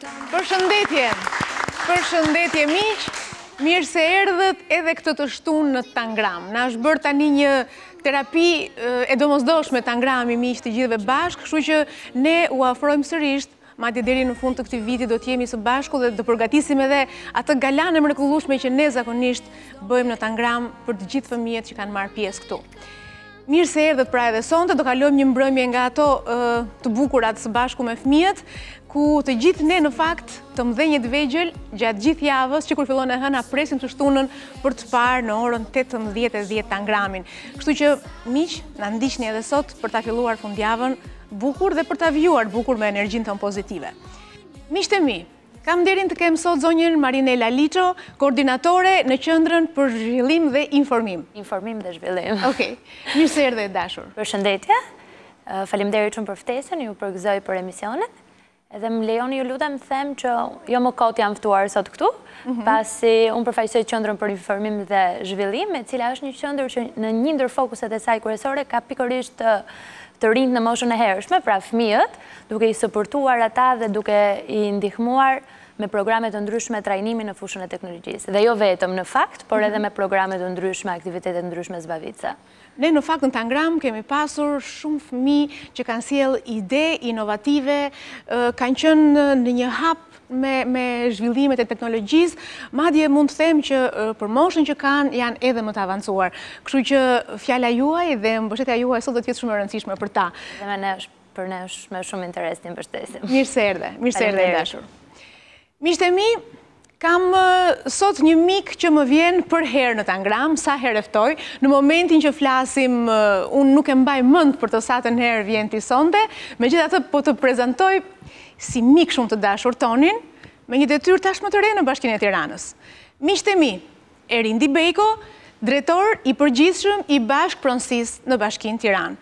Përshëndetje, përshëndetje miq, mirë se erdhët edhe këtë të shtunë në Tangram. Na është bërë tani një terapi e domosdoshme Tangrami miq të gjithëve bashkë, kështu që ne u afrojmë sërish, madje deri në fund të këtij viti do të jemi së bashku dhe do përgatisim edhe atë galan e mrekullueshme që ne zakonisht bëjmë në Tangram për të gjithë fëmijët që kanë marrë pjesë këtu. Mirë se erdhët pra edhe sonte, do kalojmë një mbrëmje nga ato të bukurat së bashku me fëmijët, ku të gjithë ne në fakt të mëdhenjët vegjël gjatë gjithë javës që kur fillon e hëna presim të shtunën për të parë në orën 18:10 Tangramin. Kështu që miq, na ndiqni edhe sot për ta filluar fundjavën bukur dhe për ta vjuar bukur me energjinë tonë pozitive. Miqtë e mi, kam nderin të kem sot zonjën Marinela Liço, koordinatore në Qendrën për Zhvillim dhe Informim. Informim dhe zhvillim. Okej. Mirë se erdhe dashur. Përshëndetje. Faleminderit shumë për ftesën, ju përgëzoj për emisionin. Edhe më lejoni ju lutem them që jo më kot jam ftuar sot këtu, pasi unë përfaqësoj Qendrën për Informim dhe Zhvillim, e cila është një qendër që në një ndër fokuset e saj kryesore ka pikërisht të rinjt në moshën e hershme, pra fëmijët, duke i suportuar ata dhe duke i ndihmuar me programe të ndryshme trajnimi në fushën e teknologjisë. Dhe jo vetëm në fakt, por edhe me programe të ndryshme, aktivitete të ndryshme zbavitëse. Ne në fakt në Tangram kemi pasur shumë fëmijë që kanë sjell ide inovative, kanë qenë në një hap me zhvillimet e teknologjisë, madje mund të them që për moshën që kanë janë edhe më të avancuar. Kështu që fjala juaj dhe mbështetja juaj sot do të jetë shumë e rëndësishme për ta. Dhe për ne është me shumë interes të mbështesim. Mirë se erdhe dashur. Miqtë e mi, kam sot një mik që më vjen për herë në Tangram, sa herë e ftoj. Në momentin që flasim, unë nuk e mbaj mend për të satën herë vjen ti sonte, megjithatë po të prezantoj si mik shumë të dashur Tonin, me një detyrë tashmë të re në Bashkinë e Tiranës. Miqtë e mi, Erindi Bejko, drejtor i përgjithshëm i Bashkëpronësisë në Bashkinë Tiranë.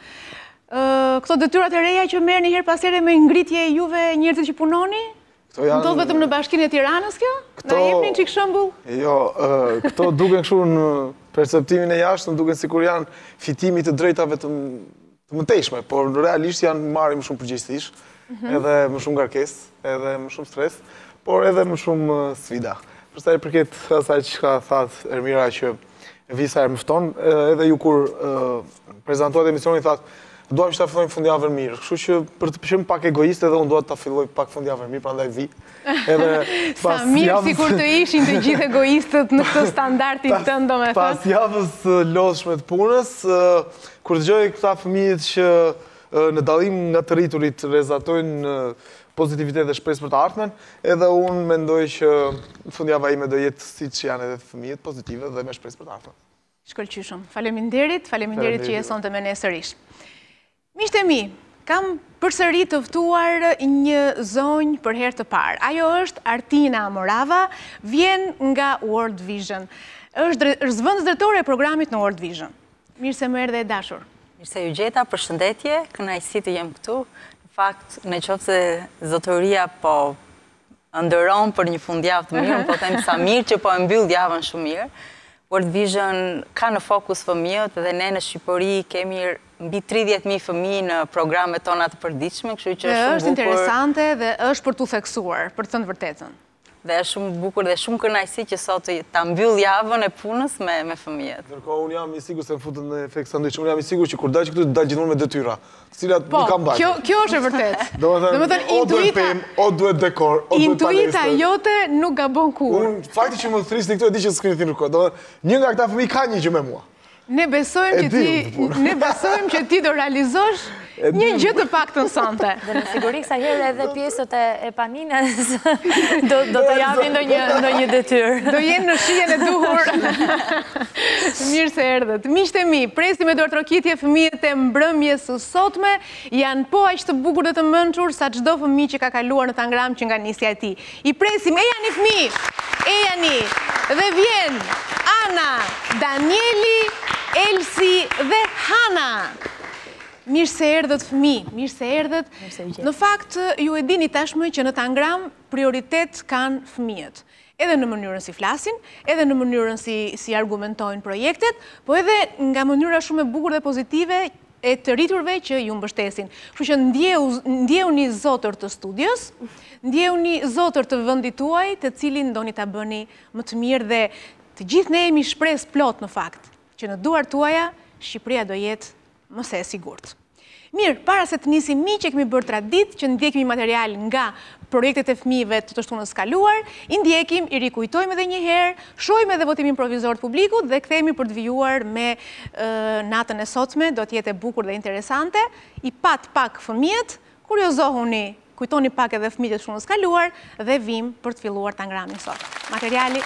Këto detyrat e reja që merrni her pas here me ngritje juve njerëzit që punoni? Ndodh vetëm në Bashkinë e Tiranës kjo? Na jepni një çik shembull? Jo, këto duken kështu në perceptimin e jashtëm, duken sikur janë fitimi të drejtave të mëtejshme, por realisht janë marrë më shumë përgjegjësish, edhe më shumë ngarkesë, edhe më shumë stres, por edhe më shumë sfida. Për sa i përket asaj që ka thënë Ermira që visa herë më fton, edhe ju kur prezantohet emisioni thatë duam që ta fillojmë fundjavën mirë, kështu që për të qenë pak egoiste edhe unë dua ta filloj pak fundjavën mirë, prandaj vi. Sa mirë sikur të ishin të gjithë egoistët në këtë standardin tënd, domethënë. Pas javës lodhshme të punës, kur dëgjoj këta fëmijët që në dallim nga të rriturit rezatojnë pozitivitet dhe shpresë për të ardhmen, edhe unë mendoj që fundjava ime do jetë siç janë edhe fëmijët, pozitive dhe me shpresë për të ardhmen. Shkëlqyshëm. Faleminderit që je sonte me ne sërish. Miqtë e mi, kam përsëri të ftuar një zonjë për herë të parë. Ajo është Artina Morava, vjen nga World Vision. Është zëvendës drejtore e programit në World Vision. Mirë se më erdhe e dashur. Mirë se ju gjeta, përshëndetje, kënaqësi të jem këtu. Në fakt, nëse zotëria po ndëron për një fundjavë të mirë, po them sa mirë që po e mbyll javën shumë mirë. World Vision ka në fokus fëmijët dhe ne në Shqipëri kemi mbi 30.000 fëmijë në programet tona të përditshme, kështu që është shumë bukur. Është interesante dhe është për t'u theksuar, për të thënë vërtetën. Dhe është shumë bukur dhe shumë kënaqësi që sot ta mbyll javën e punës me fëmijët. Ndërkohë unë jam i sigurt se më futën në efekt sanduiç. Unë jam i sigurt që kur dal këtu dal gjithmonë me detyra, të cilat nuk kam bashkë. Po, kjo është e vërtetë. Domethënë o duhet pemë, o duhet dekor, o duhet palestra. Intuita jote nuk gabon kur. Unë fakti që më thrisni këtu e di që s'keni thënë kurrë. Domethënë një nga këta fëmijë ka një gjë me mua. Ne besojmë që ti do realizosh një gjë të paktën sonte. Dhe në siguri kësa herë edhe pjesët e paninës do të japin ndonjë detyrë. Do jenë në shijen e duhur. Mirë se erdhët. Miqtë e mi, presim me dorëtrokitje fëmijët e mbrëmjes së sotme, janë po aq të bukur dhe të mençur sa çdo fëmijë që ka kaluar në Tangram që nga nisja e tij. I presim, ejani fëmijë, ejani. Dhe vjen Ana, Danieli, Elsi dhe Hana. Mirë se erdhët fëmijë, mirë se erdhët. Në fakt, ju e dini tashmë që në Tangram prioritet kanë fëmijët. Edhe në mënyrën si flasin, edhe në mënyrën si argumentojnë projektet, po edhe nga mënyra shumë e bukur dhe pozitive e të rriturve që ju mbështesin. Kështu që ndjehuni zotër të studios, ndjehuni zotër të vendit tuaj, të cilin doni ta bëni më të mirë dhe të gjithë ne jemi shpresë plot në fakt, që në duart tuaja Shqipëria do jetë më së sigurt. Mirë, para se të nisim miq, e kemi bërë traditë që ndjekim material nga projektet e fëmijëve të shtunës kaluar, i ndjekim, i rikujtojmë edhe një herë, shohim edhe votimin provizor të publikut dhe kthehemi për të vijuar me natën e sotme, do të jetë e bukur dhe interesante. I pat pak fëmijët, kuriozohuni, kujtoni pak edhe fëmijët e shtunës kaluar dhe vim për të filluar ta ngramin sot. Materiali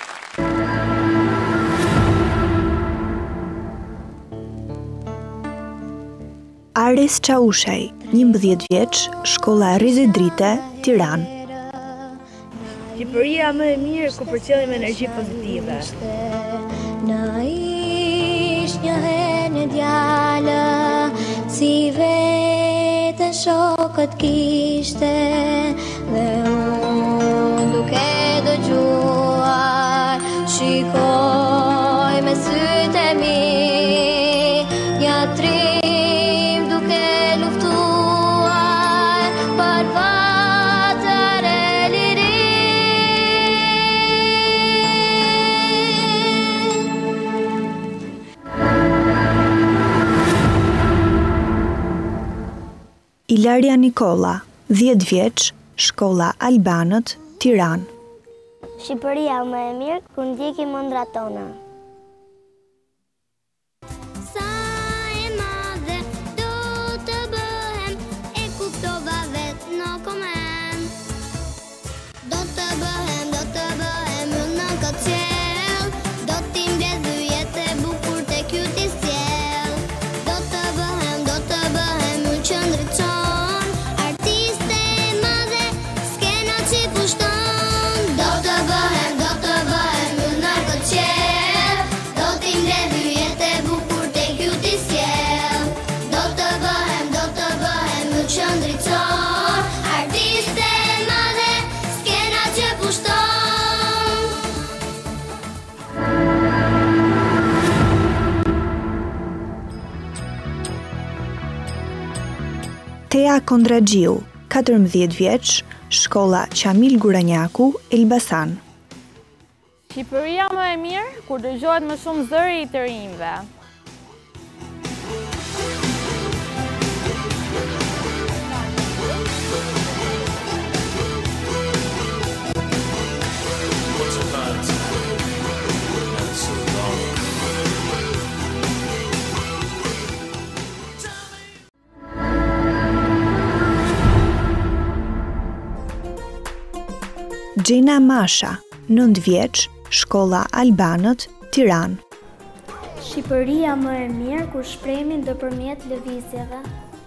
Aris Çaushaj, 11 vjeç, shkolla Rizidrite, Tiranë. Shqipëria më e mirë ku përcjellim energji pozitive. Na ish një herë një djalë, si vetë shokët kishte, dhe unë duke dëgjuar, shikoj me sytë e mi, një trim duke luftuar, për vatër e liri. Ilaria Nikola, 10 vjeç, shkolla Albanët, Tiranë. Shqipëria më e mirë ku ndjekim ëndrat tona. Sa e madhe do të bëhem, e kuptova vetë në komen. Do të bëhem në këtë qel, do t'i mbledh jetë e bukur te ky t'i sjell. Do të bëhem në qëndriçon, artiste e madhe, skena që pushton. Do të bëhem në këtë qel, do t'i mbledh jetë e bukur te ky t'i sjell. Do të bëhem në qëndriçon, artiste e madhe, skena që pushton. Tea Kondragjiu, 14 vjeç, shkolla Qamil Guranjaku, Elbasan. Shqipëria më e mirë kur dëgjohet më shumë zëri i të rinjve. Gjena Masha, 9 vjeç, shkolla Albanët, Tiranë. Shqipëria më e mirë kur shprehemi nëpërmjet lëvizjeve.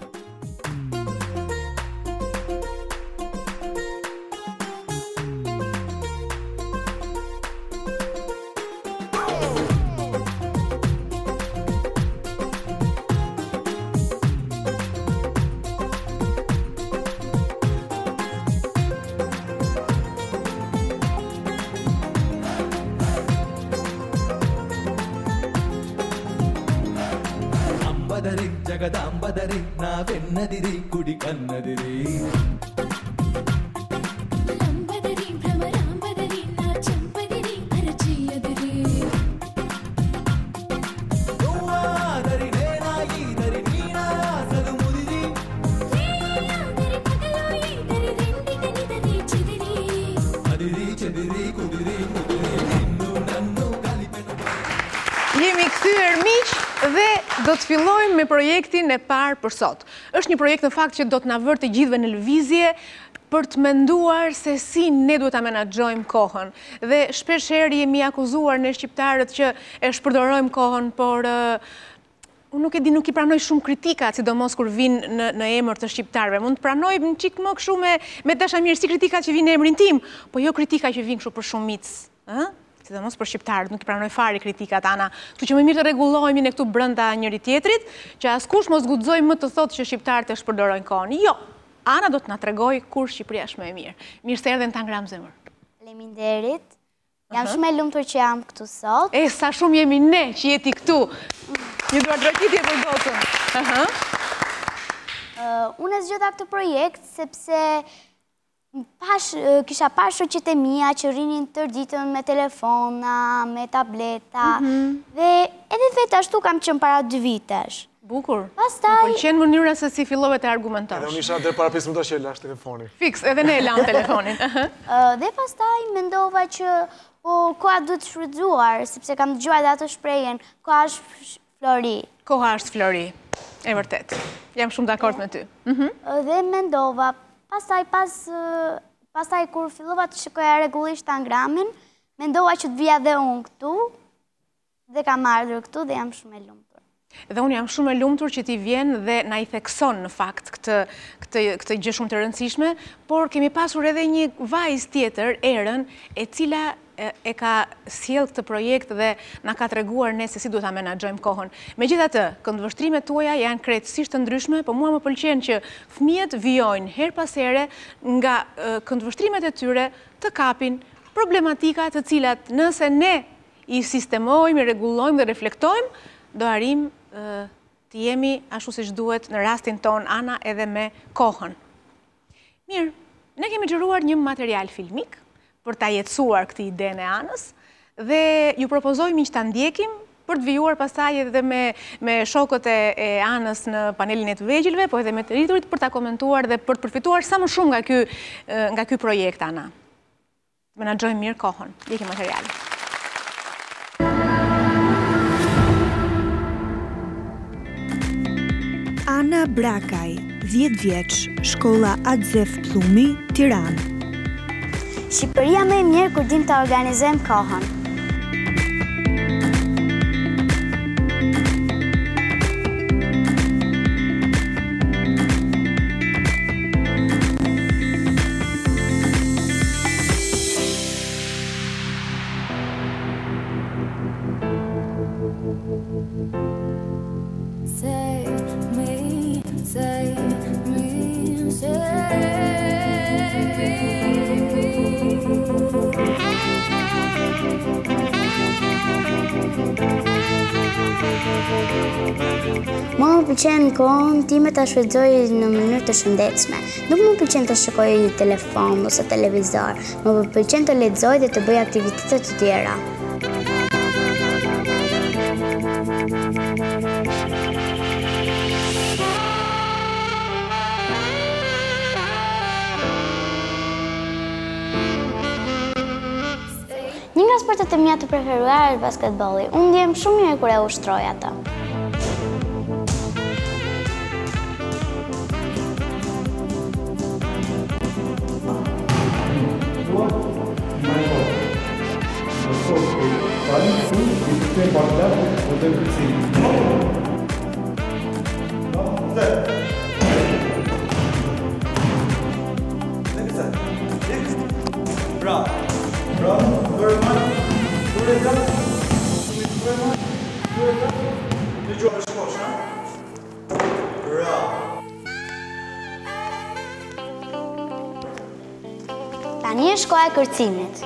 ಅಂಬದರಿ ಜಗದಾಂಬದರಿ ನಾವೆನ್ನದಿರಿ ಕುಡಿ ಕನ್ನದಿರಿ లంబదరి భ్రమరాంబదరి నా చంపదిరి అరచేయదిరి ದುವಾದರಿ ನೇನಾಗಿದರಿ ನೀನಾಸಲು ಮುದಿರಿ రేయాదరి పగలోయి దరి రెండిటనిదరి చెదిరి ಅದಿರಿ ಚೆದಿರಿ ಕುದಿರಿ ಕುದಿರಿ ನಿನ್ನು ನನ್ನು ಕಲಿಪೆನು Jemi kthyer miq dhe do të fillojmë me projektin e parë për sot. Është një projekt në fakt që do të na vërë të gjithëve në lëvizje për të menduar se si ne duhet ta menaxhojmë kohën. Dhe shpesh herë jemi akuzuar ne shqiptarët që e shpërdorojmë kohën, por unë nuk e di, nuk i pranoj shumë kritikat, sidomos kur vinë në emër të shqiptarëve. Mund të pranoj një çik më kështu me dashamirësi kritikat që vinë në emrin tim, po jo kritika që vinë kështu për shumicë, ëh? Sidomos për shqiptarët, nuk i pranoj fare kritikat, Ana. Kështu që më mirë të rregullohemi ne këtu brenda njëri tjetrit, që askush mos guxojë më të thotë që shqiptarët e shpërdorojnë kohën. Jo, Ana do të na tregoj kur Shqipëria është më e mirë. Mirë se erdhen ta ngram zemër. Faleminderit. Jam shumë e lumtur që jam këtu sot. Sa shumë jemi ne që jeti këtu. Një duartrakitje për gocën. Unë e zgjodha këtë projekt sepse kisha parë shoqet e mia që rinin tërë ditën me telefona, me tableta, dhe edhe vetë ashtu kam qenë para 2 vitesh. Bukur. Pastaj... Më pëlqen mënyra se si fillove të argumentosh. Edhe unë isha deri para 5 minuta që e lash telefonin. Fiks, edhe ne e lam telefonin. Dhe pastaj mendova që koha duhet shfrytzuar, sepse kam dëgjuar dhe atë shprehjen, koha është flori. Koha është flori, e vërtet. Jam shumë dakord me ty. Dhe mendova, pastaj kur fillova të shikoja rregullisht Tangramin, mendova që të vija dhe unë këtu, dhe kam ardhur këtu dhe jam shumë e lumtur. Dhe unë jam shumë e lumtur që ti vjen dhe na i thekson në fakt këtë gjë shumë të rëndësishme, por kemi pasur edhe një vajzë tjetër, Erën, e cila e ka sjell këtë projekt dhe na ka treguar ne se si duhet ta menaxhojmë kohën. Megjithatë, këndvështrimet tuaja janë krejtësisht të ndryshme, por mua më pëlqen që fëmijët vijojnë her pas here nga këndvështrimet e tyre të kapin problematika të cilat nëse ne i sistemojmë, i rregullojmë dhe reflektojmë, do arrim të jemi ashtu siç duhet në rastin ton Ana edhe me kohën. Mirë, ne kemi xhiruar një material filmik për ta jetësuar këtë idenë e Anës dhe ju propozoj miq ta ndjekim për të vijuar pastaj edhe me shokët e Anës në panelin e të vegjëlve, po edhe me të rriturit për ta komentuar dhe për të përfituar sa më shumë nga ky projekt Ana. Menaxhojmë mirë kohën. Ndjekim materialin. Ana Brakaj, 10 vjeç, shkolla Atzef Plumi, Tiranë. Shqipëria më e mirë kur dim të organizojmë kohën. Mua më pëlqen kohën time ta shfrytëzoj në mënyrë të shëndetshme. Nuk më pëlqen të shikoj telefon ose televizor. Më pëlqen të lexoj dhe të bëj aktivitete të tjera. Një nga sportet e mia të preferuara është basketbolli. Unë ndjem shumë mirë kur e ushtroj atë. Tani është koha e kërcimit.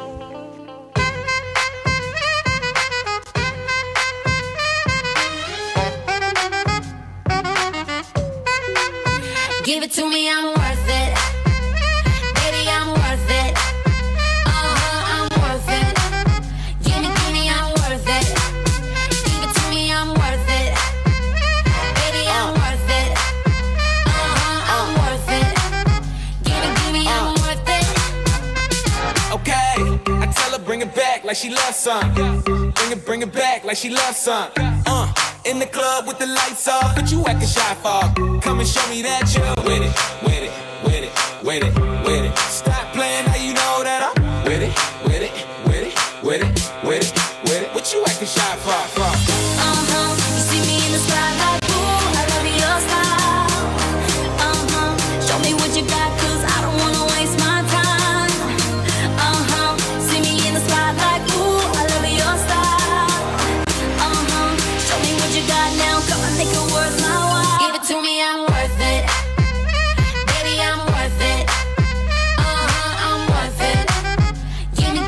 Give it to me, I'm worth it. Baby, I'm worth it. I'm worth it. Give me, I'm worth it. Give it to me, I'm worth it. Baby, I'm worth it. I'm worth it. Give me, I'm worth it. Okay, I tell her bring it back like she loves some. Bring it back like she loves some. In the club with the lights off, but you acting shy for. Come and show me that you're with it, with it, with it, with it, with it. Stop playing, how you know that I'm with it, with it, with it, with it, with it, with it. What you acting shy for? You see me in the spotlight, ooh, I love your style. Show me what you got, 'cause I don't wanna waste my time. See me in the spotlight, ooh, I love your style. Show me what you got now, come and make it worth my while. Give it to me, I'm worth it. Baby, I'm worth it. I'm worth it. Give me,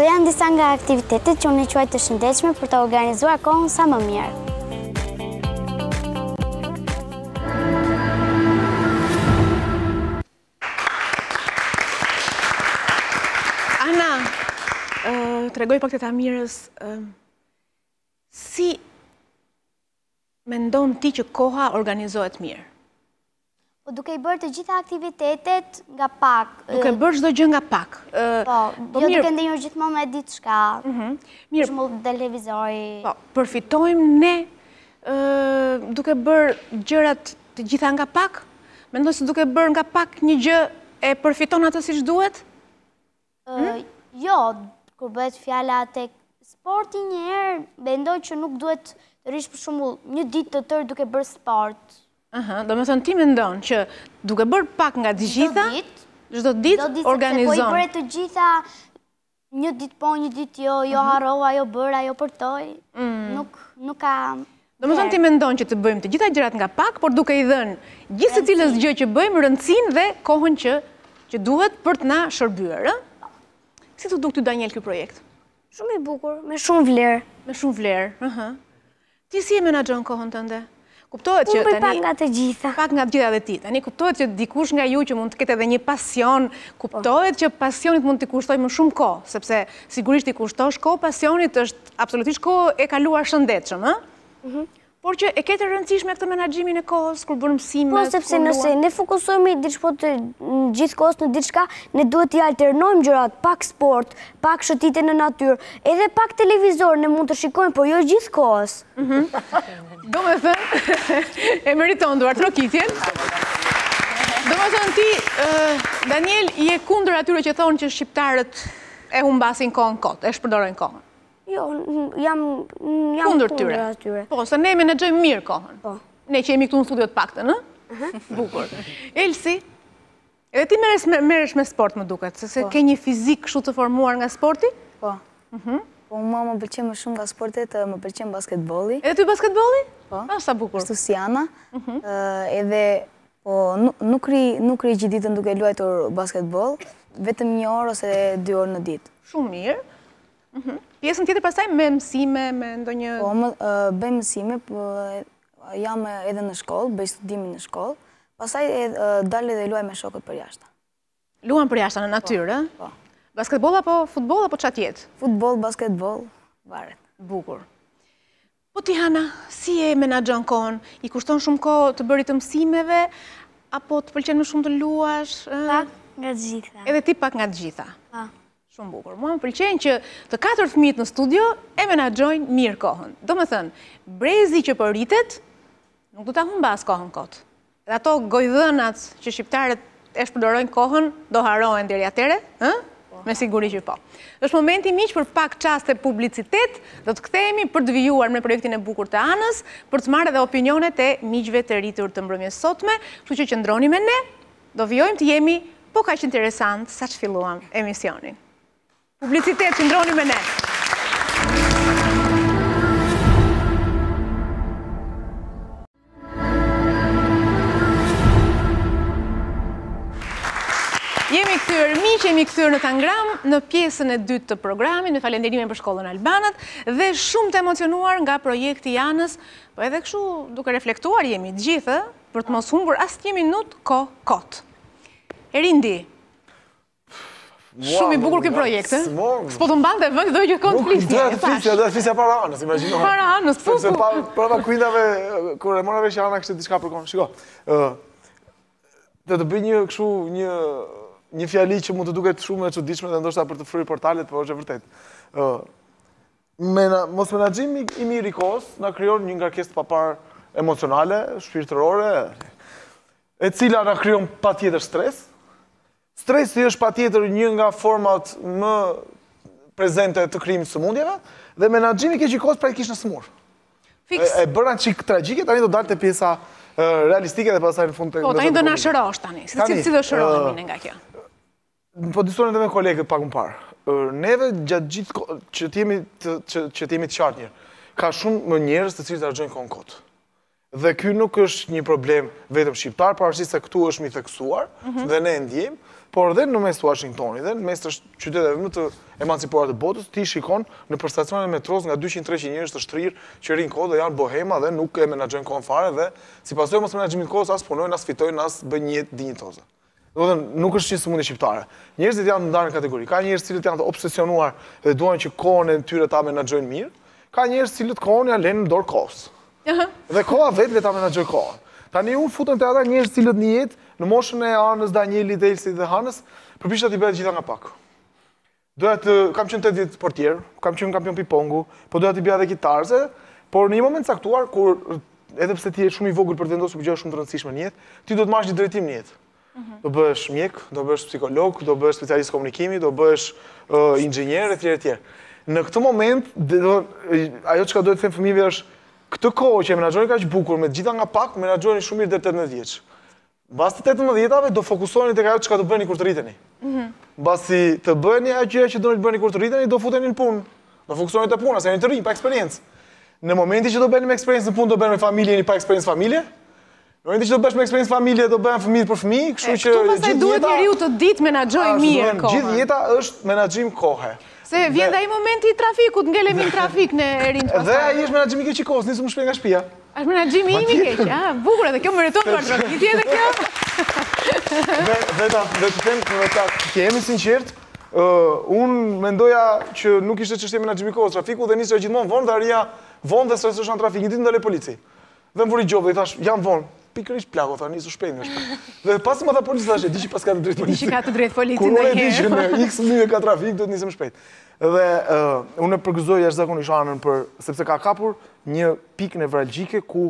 Këto janë disa nga aktivitetet që unë i quaj të shëndetshme për të organizuar kohën sa më mirë. Ana, tregoj pak të Tamirës, si mendon ti që koha organizohet mirë? Po duke i bërë të gjitha aktivitetet nga pak. Duke bërë çdo gjë nga pak. Po, jo duke ndenjur gjithmonë me ditë shka. Mirë. Për shembull televizori. Po, përfitojmë ne duke bërë gjërat të gjitha nga pak? Mendoj se duke bërë nga pak një gjë e përfiton atë siç duhet? Jo, kur bëhet fjala tek sporti një herë, mendoj që nuk duhet të rish për shembull një ditë të tërë duke bërë sport. Do me thënë ti mendon që duke bërë pak nga të gjitha, çdo ditë organizon. Po i bëre të gjitha, një ditë po, një ditë jo, jo harrova, jo bëra, jo përtoj, nuk ka... Do me thënë ti mendon që të bëjmë të gjitha gjërat nga pak, por duke i dhënë gjithë secilës gjë që bëjmë rëndësinë dhe kohën që duhet për të na shërbyer, ë? Si të duk ty Daniel ky projekt? Shumë i bukur, me shumë vlerë. Me shumë vlerë, Ti si e menaxhon kohën tënde? Kuptohet që tani... pak nga të gjitha. Pak nga të gjitha dhe ti. Tani kuptohet që dikush nga ju që mund të ketë edhe një pasion, kuptohet që pasionit mund të kushtoj më shumë kohë, sepse sigurisht i kushtosh kohë, pasionit është absolutisht kohë e kaluar shëndetshëm, ë? Por që e ketë rëndësishme këtë menaxhimin e kohës, kur bën mësime, po, sepse nëse ne fokusohemi gjithë kohës në diçka, ne duhet t'i alternojmë gjërat, pak sport, pak shëtitje në natyrë, edhe pak televizor, ne mund të shikojmë, por jo gjithë kohës. Do me thënë, e meriton duar trokitjen. Do me thënë ti, Daniel, je kundër atyre që thonë që shqiptarët e humbasin kohën kot, e shpërdorojnë kohën. Jo, jam kundër tyre. Po, se ne menaxhojmë mirë kohën. Po. Ne që jemi këtu në studio të paktën, ë? Bukur. Elsi, edhe ti merresh me sport më duket, se ke një fizik kështu të formuar nga sporti? Po. Po, mua më pëlqen më shumë nga sportet, më pëlqen basketbolli. Edhe ty basketbolli? Po. Sa bukur. Ashtu si Ana. Edhe, po, nuk ri gjithë ditën duke luajtur basketboll, vetëm 1 orë ose 2 orë në ditë. Shumë mirë. Pjesën tjetër pastaj me mësime, me ndonjë... Po, bëj mësime, jam edhe në shkollë, bëj studimin në shkollë, pastaj dalë dhe luaj me shokët për jashtë. Luan për jashtë në natyrë, ë? Po. Basketboll apo futboll apo çfarë tjetër? Futboll, basketboll, varet. Bukur. Po ti Hana, si e menaxhon kohën? I kushton shumë kohë të bërit të mësimeve, apo të pëlqen më shumë të luash? Pak nga të gjitha. Edhe ti pak nga të gjitha? Po. Shumë bukur. Mua më pëlqen që të 4 fëmijët në studio e menaxhojnë mirë kohën. Do me thënë, brezi që përritet, nuk do ta humbas kohën kot. Dhe ato gojdhënat që shqiptarët e shpërdorojnë kohën, do harohen deri atëre, ë? Me siguri që po. Është momenti miq për pak çaste publicitet, do të kthehemi për të vijuar me projektin e bukur të Anës, për të marrë edhe opinionet e miqve të rritur të mbrëmjes sotme, kështu që qëndroni me ne, do vijojmë të jemi po kaq interesant sa që filluam emisionin. Publicitet, qëndroni me ne. Jemi kthyer miq, jemi kthyer në Tangram, në pjesën e dytë të programit, me falënderimin për shkollën Albanat, dhe shumë të emocionuar nga projekti i Anës, po edhe kështu duke reflektuar jemi të gjithë, për të mos humbur asnjë minutë kohë kot. Erindi, shumë i bukur ky projekt, ë? S'po të mbante vend, do që kënd flisje. Do të flisja para Anës, imagjino. Para Anës, po. Se para kuindave kur e mora vesh që Ana kishte diçka për kohën. Shiko. Do të bëj një kështu një fjali që mund të duket shumë e çuditshme dhe ndoshta për të fryrë portalet, por është e vërtetë. Mos menaxhimi i mirë i kohës na krijon një ngarkesë të papar emocionale, shpirtërore, e cila na krijon patjetër stres. Stresi është patjetër një nga format më prezente të krijimit të sëmundjeve dhe menaxhimi keq i kohës praktikisht në smur. Fiks. E bëra çik tragjike, tani do dalte pjesa realistike dhe pastaj në fund po tani do na shërosh tani. Si do shërohemi ne nga kjo? Po diskutojmë me kolegët pak më parë. Neve gjatë gjithë që t'jemi të qartë njërë, ka shumë më njerëz të cilët harxojnë kohën kot. Dhe ky nuk është një problem vetëm shqiptar, pavarësisht se këtu është mi theksuar, dhe ne e ndjejmë, por edhe në mes të Washingtonit, dhe në mes të qyteteve më të emancipuar të botës, ti shikon në stacionet e metros nga 200-300 njerëz të shtrirë që rinë kohë dhe janë bohema dhe nuk e menaxhojnë kohën fare dhe si pasojë mos menaxhimit të kohës as punojnë, as fitojnë, as bëjnë një jetë dinjitoze. Domethënë nuk është një sëmundje shqiptare. Njerëzit janë ndarë në kategori. Ka njerëz cilët janë të obsesionuar dhe duan që kohën e tyre ta menaxhojnë mirë. Ka njerëz cilët kohën ja lënë në dorë kohës. Dhe koha vetë le ta menaxhojë kohën. Tani unë futem te ata njerëz cilët në jetë në moshën e Anës, Danielit, Elsit dhe Hanës, përpiqesha t'i bëja gjitha nga pak. Doja të kam qenë 8 vjet portier, kam qenë kampion ping-pongu, po doja t'i bëja edhe kitarze, por në një moment caktuar kur edhe pse ti je shumë i vogël për të vendosur për gjëra shumë të rëndësishme në jetë, ti do të marrësh një drejtim në jetë. Do bëhesh mjek, do bëhesh psikolog, do bëhesh specialist komunikimi, do bëhesh inxhinier etj. Në këtë moment, ajo çka duhet të them fëmijëve është këtë kohë që e menaxhoni kaq bukur me gjitha nga pak, menaxhoni shumë mirë deri 18 vjeç. Mbas të 18-ave do fokusoheni tek ajo çka do bëni kur të rriteni. Mbasi të bëni ajo që doni të bëni kur të rriteni, do futeni në punë. Do fokusoheni te puna, se jeni të rinj pa eksperiencë. Në momentin që do bëni me eksperiencë në punë, do bëni me familje, jeni pa eksperiencë familje. Në momentin që do bësh me eksperiencë familje, do bëhen fëmijë për fëmijë, kështu që gjithë pastaj duhet njeriu të ditë menaxhojë mirë kohën. Gjithë jeta është menaxhim kohe. Se vjen ai momenti i trafikut, ngelemi në trafik në rinj pastaj. Dhe ai është menaxhimi i keq i kohës, nisëm shpejt nga shtëpia. Është menaxhimi im i keq. Bukur edhe kjo meriton vërtet edhe kjo. Dhe të them që jemi sinqert, unë mendoja që nuk ishte çështje menaxhimi i kohës trafiku dhe nisja gjithmonë vonë dhe arria vonë dhe stresohesh në trafik. Një ditë ndaloj polici. Dhe më vuri gjobë dhe i thash, jam vonë. Pikërisht plako, tha, nisu shpejt nga shpejt. Dhe pasi më tha polici, thashe, di që pas ka të drejt polici. Di që ka të drejt polici Kur unë e di që në x mënyre ka trafik, do të nisem shpejt. Dhe unë e përgëzoj jashtëzakonisht Anën sepse ka kapur një pikë nevralgjike ku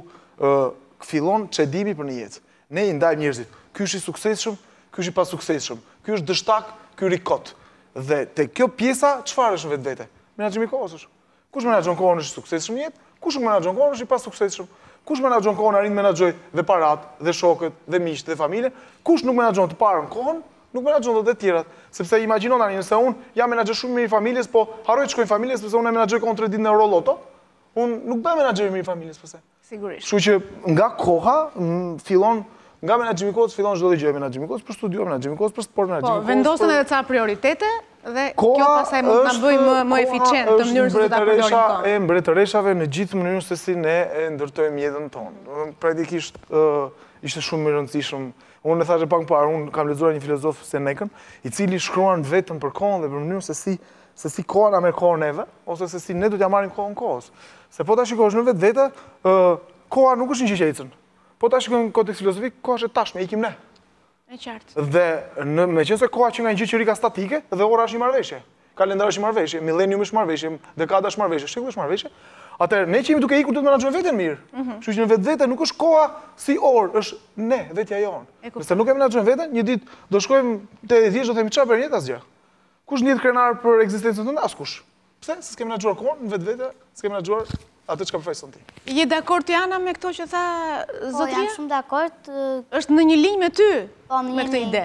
fillon çedimi për një jetë. Ne i ndajmë njerëzit. Ky është i suksesshëm, ky është i pasuksesshëm, ky është dështak, ky rikot. Dhe te kjo pjesa çfarë është vetvete? Menaxhimi i kohës është. Kush menaxhon kohën është i suksesshëm në jetë, kush menaxhon kohën është i pasuksesshëm. Kush menaxhon kohën arrin menaxhoj dhe parat, dhe shokët, dhe miqt, dhe familje. Kush nuk menaxhon të parën kohën, nuk menaxhon dot të tjerat. Sepse imagjino tani nëse unë jam menaxher shumë mirë familjes, po harroj të shkoj në familje sepse unë e menaxhoj kohën 3 ditë në Euroloto, unë nuk bëj menaxher mirë familjes pse. Sigurisht. Kështu që nga koha fillon nga menaxhimi i kohës fillon çdo gjë menaxhimi i kohës për studio, menaxhimi i kohës për sport, menaxhimi i kohës. Po, vendosen edhe ca prioritete dhe kjo pastaj mund ta bëj më eficient në mënyrë se ta përdorim kohën. E mbretëreshave në gjithë mënyrën se si ne e ndërtojmë jetën tonë. Praktikisht ishte shumë i rëndësishëm. Unë e thashë pak më parë, unë kam lexuar një filozof Senekën, i cili shkruan vetëm për kohën dhe për mënyrën se si koha na merr kohën neve, ose se si ne do t'ja marrim kohën kohës. Se po ta shikosh në vetvete, koha nuk është një gjë që ecën. Po ta shikojmë në kontekst filozofik, koha është e tashme, ikim ne. E qartë. Dhe meqense koha që nga një gjë që rika statike dhe ora është një marrëveshje. Kalendari është një marrëveshje, millennium është marrëveshje, dekada është marrëveshje, shekulli është marrëveshje. Atëherë ne që jemi duke ikur duhet të menaxhojmë veten mirë. Kështu që në vetvete nuk është koha si orë, është ne, vetja jonë. Nëse nuk e menaxhojmë veten, një ditë do shkojmë te 10 do themi çfarë bën jeta asgjë. Kush ndjet krenar për ekzistencën tonë askush. Pse? Se s'kemë menaxhuar kohën në vetvete, s'kemë menaxhuar atë çka përfaqëson ti. Je dakord Jana me këto që tha zotria? Po, jam shumë dakord. Është në një linjë me ty? Po, në me këtë ide.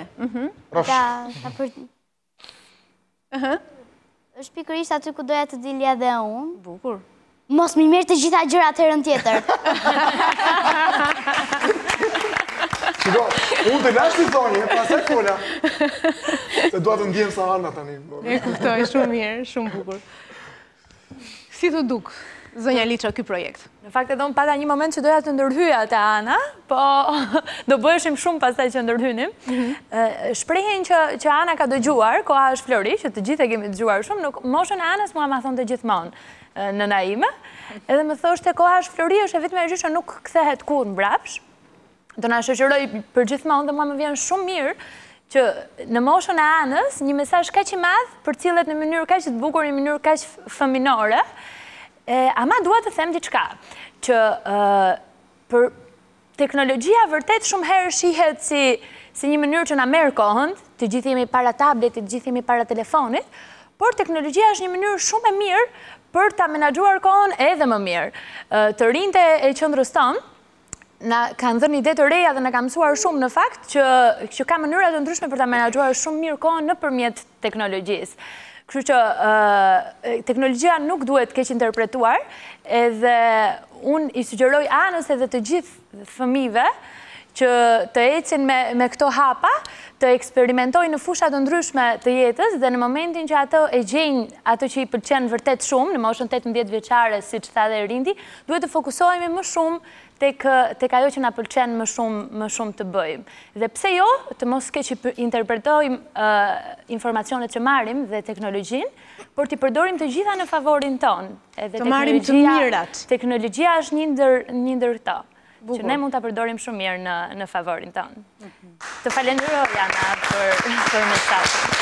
Është pikërisht aty ku doja të dilja dhe unë. Bukur. Mos më merr të gjitha gjërat herën tjetër. Shiko, unë të lash të thonje, pasaj fola. Se dua të ndjem sa Ana tani. E kuptoj, shumë mirë, shumë bukur. Si të duk, zonja Liça, ky projekt? Në fakt edhe unë pata një moment që doja të ndërhyja te Ana, po do bëheshim shumë pastaj që ndërhynim. Shprehjen që Ana ka dëgjuar, koha është flori, që të gjithë e kemi dëgjuar shumë, në moshën e Anës mua ma thonte gjithmonë në Naime, edhe më thoshte koha është flori, është e vetme gjë që nuk kthehet kurrë mbrapsh. Do na shoqëroj për gjithmonë dhe mua më vjen shumë mirë që në moshën e Anës një mesazh kaq i madh përcillet në mënyrë kaq të bukur, në mënyrë kaq fëminore. Ama dua të them diçka, që për teknologjia vërtet shumë herë shihet si një mënyrë që na merr kohën, të gjithë jemi para tabletit, të gjithë jemi para telefonit, por teknologjia është një mënyrë shumë e mirë për ta menaxhuar kohën edhe më mirë. Të rinjtë e qendrës tonë na kanë dhënë ide të reja dhe na ka mësuar shumë në fakt që ka mënyra të ndryshme për ta menaxhuar shumë mirë kohën nëpërmjet teknologjisë. Kështu që teknologjia nuk duhet keq interpretuar, edhe unë i sugjeroj anës edhe të gjithë fëmijëve që të ecin me këto hapa, të eksperimentojnë në fusha të ndryshme të jetës dhe në momentin që ato e gjejnë ato që i pëlqen vërtet shumë, në moshën 18 vjeçare, siç tha dhe Rindi, duhet të fokusohemi më shumë tek ajo që na pëlqen më shumë të bëjmë. Dhe pse jo, të mos keq interpretojmë informacionet që marrim dhe teknologjinë, por t'i përdorim të gjitha në favorin ton. Të marrim të mirat. Teknologjia është një ndër këto, që ne mund t'a përdorim shumë mirë në favorin ton. Të falenderoj, Ana, për mesazhin.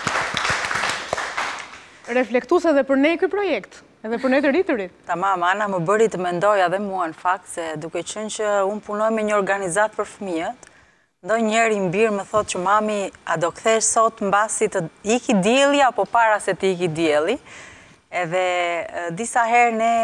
Reflektues edhe për ne ky projekt, edhe për ne të rriturit. Tamam, Ana më bëri të mendoja dhe mua në fakt se duke qenë që unë punoj me një organizat për fëmijët, ndonjëherë i mbirë më thotë që mami, a do kthesh sot mbasi të iki dielli apo para se të iki dielli? Edhe disa herë ne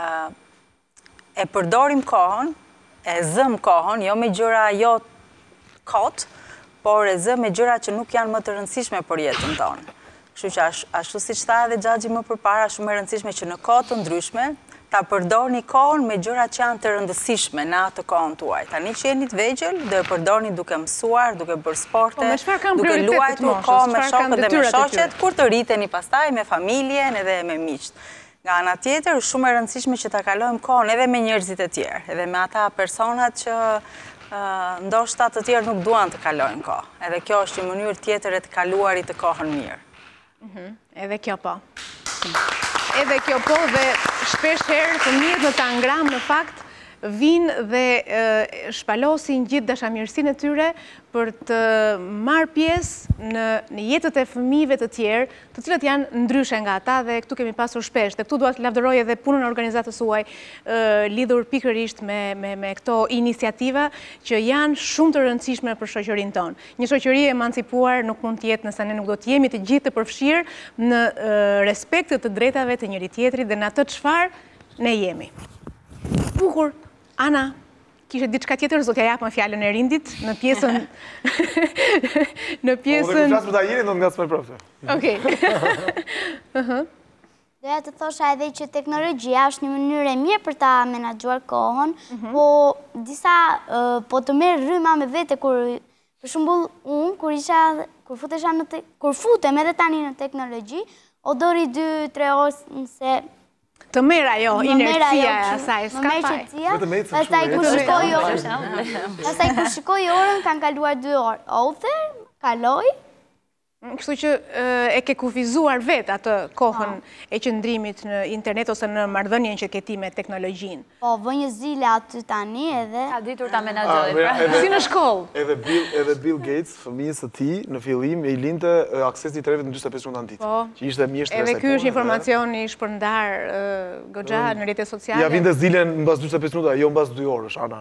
e përdorim kohën, e zëm kohën, jo me gjëra jo kot, por e zëm me gjëra që nuk janë më të rëndësishme për jetën tonë. Kështu që ashtu si që tha edhe Xhaxhi më përpara, shumë e rëndësishme që në kohë të ndryshme ta përdorni kohën me gjëra që janë të rëndësishme në atë kohën tuaj. Tani që jeni të vegjël, do e përdorni duke mësuar, duke bërë sporte, duke luajtur kohë me shokët dhe me shoqet, kur të rriteni pastaj me familjen edhe me miqt. Nga ana tjetër, shumë e rëndësishme që ta kalojmë kohën edhe me njerëzit e tjerë, edhe me ata personat që ndoshta të tjerë nuk duan të kalojnë kohë. Edhe kjo është një mënyrë tjetër e të kaluarit të kohën mirë. Edhe kjo po. Edhe kjo po dhe shpesh herë fëmijët në Tangram në fakt vinë dhe shpalosin gjithë dashamirësinë e tyre për të marrë pjesë në jetët e fëmijëve të tjerë, të cilët janë ndryshe nga ata dhe këtu kemi pasur shpesh. Dhe këtu dua të lavdëroj edhe punën e organizatës suaj lidhur pikërisht me këto iniciativa që janë shumë të rëndësishme për shoqërinë tonë. Një shoqëri e emancipuar nuk mund të jetë nëse ne nuk do të jemi të gjithë të përfshirë në respekt të drejtave të njëri tjetrit dhe në atë çfarë ne jemi. Bukur. Ana, kishe diçka tjetër, zot ja jap më fjalën e Rindit në pjesën në pjesën. Po, dhe flas për ta jeni do të ngacmoj profesor. Okej. Doja të thosha edhe që teknologjia është një mënyrë e mirë për ta menaxhuar kohën, po disa po të merr rryma me vete kur për shembull unë kur futem edhe tani në teknologji, o dori 2-3 orë se të merr ajo inercia e asaj, s'ka faj. Pastaj kur shikoj orën, kanë kaluar 2 orë. Other, kaloj. Kështu që e ke kufizuar vetë atë kohën e qëndrimit në internet ose në marrëdhënien që ke ti me teknologjinë. Po, vë një zile aty tani edhe... Ka ditur ta menaxhoj. Si në shkollë. Edhe Bill Gates, fëmijës së tij, në fillim e i linte akses internetit në 45 minuta në ditë. Që ishte mjeshtër. Edhe ky është informacion i shpërndar goxha në rrjetet sociale. Ja vinte zilen mbas 45 minuta, jo mbas 2 orësh, Ana.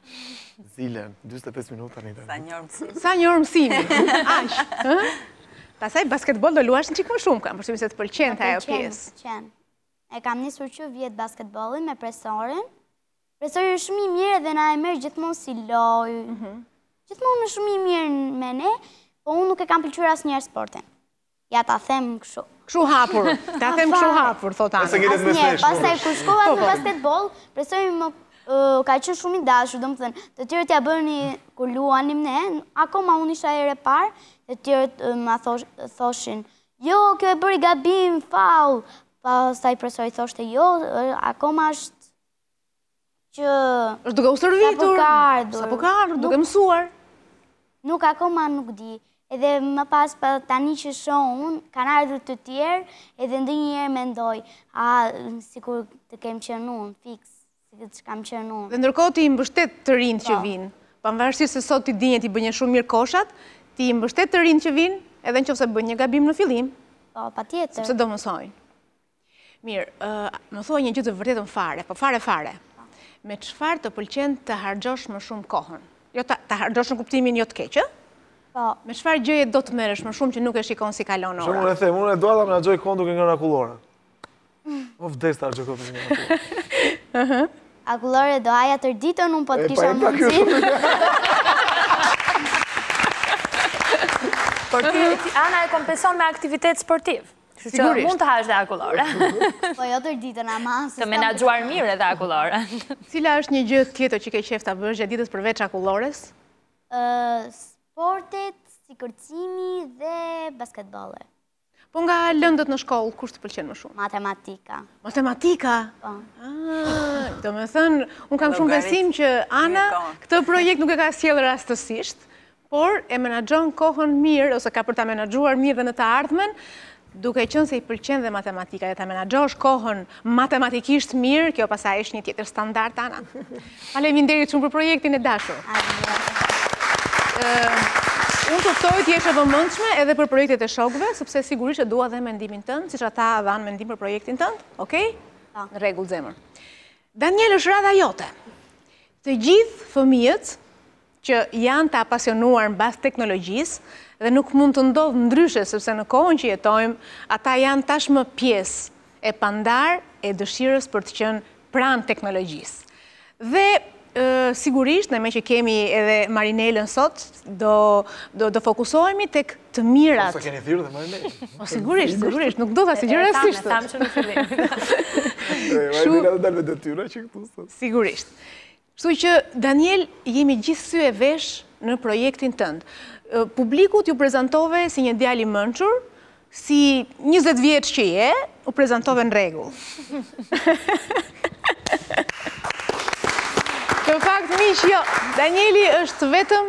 Zilen, 45 minuta në internet. Sa një orë mësimi. Aq. Pastaj basketbol do luash një qikë më shumë, kam përshtypjen se të pëlqen ajo pjesë. Pëlqen. E kam nisur që vjet basketbollin me profesorin. Profesori është shumë i mirë dhe na e merr gjithmonë si lojë. Gjithmonë është shumë i mirë me ne, po unë nuk e kam pëlqyer asnjëherë sportin. Ja ta them kështu. Kështu hapur. Ta them kështu hapur, thot Ana. Pastaj kur shkova në basketboll, profesori më ka qenë shumë i dashur, domethënë, të tjerët ja bëni kur luanim ne, akoma unë isha herë e parë, të tjerët ma thoshin, jo, kjo e bëri gabim, faul. Pastaj profesori thoshte, jo, akoma është që... është duke u stërvitur, sapo ka ardhur, duke mësuar. Nuk, akoma nuk di. Edhe më pas tani që shoh unë, kanë ardhur të tjerë, edhe ndonjëherë mendoj, sikur të kem qenë unë, fiks. Dhe ndërkohë ti i mbështet të rinjt që vinë, pavarësisht se sot ti dinje ti bën një shumë mirë koshat, ti i mbështet të rinjt që vinë, edhe nëse bën një gabim në fillim. Po, patjetër. Sepse do mësojnë. Mirë, më thuaj një gjë të vërtetën fare, po fare. Me çfarë të pëlqen të harxhosh më shumë kohën? Jo ta harxhosh në kuptimin jo të keq, ë? Po. Me çfarë gjëje do të merresh më shumë që nuk e shikon si kalon ora? Shumë e them, unë dua ta menaxhoj kohën duke ngërë akullore. O vdes ta harxhoj kohën duke ngërë akullore. Akullore do haja tër ditën, unë po të kisha mundësin. Por ti, Ana, e kompenson me aktivitet sportiv. Kështu që mund të hash dhe akullore. Po jo tërë ditën ama. Të menaxhuar mirë edhe akullore. Cila është një gjë tjetër që ke qef ta bësh gjatë ditës përveç akullores? Sportet, si kërcimi dhe basketbolli. Po nga lëndët në shkollë, kush të pëlqen më shumë? Matematika. Matematika? Po. Do me thënë, unë kam shumë besim që Ana këtë projekt nuk e ka sjellë rastësisht, por e menaxhon kohën mirë, ose ka për ta menaxhuar mirë dhe në të ardhmen, duke qenë se i pëlqen dhe matematika, dhe ta menaxhosh kohën matematikisht mirë, kjo pasaj është një tjetër standard, Ana. Faleminderit shumë për projektin e dashur. Unë kuptoj të jesh e vëmendshme edhe për projektet e shokëve, sepse sigurisht e dua dhe mendimin tënd, siç ata dhanë mendim për projektin tënd, okay? Në rregull, zemër. Daniel, është radha jote. Të gjithë fëmijët që janë të apasionuar mbas teknologjisë dhe nuk mund të ndodhë ndryshe, sepse në kohën që jetojmë, ata janë tashmë pjesë e pandar e dëshirës për të qenë pranë teknologjisë. Dhe sigurisht, në me që kemi edhe Marinelën sot, do fokusohemi tek të mirat. Ose keni thirrë dhe Marinelën. Po sigurisht, nuk do ta si gjërësisht. Tham që në fillim. Marinela do dalë me detyra që këtu sot. Sigurisht. Kështu që, Daniel, jemi gjithë sy e vesh në projektin tënd. Publikut ju prezantove si një djalë i mençur, si 20 vjeç që je, u prezantove në rregull. Në fakt, miq, jo, Danieli është vetëm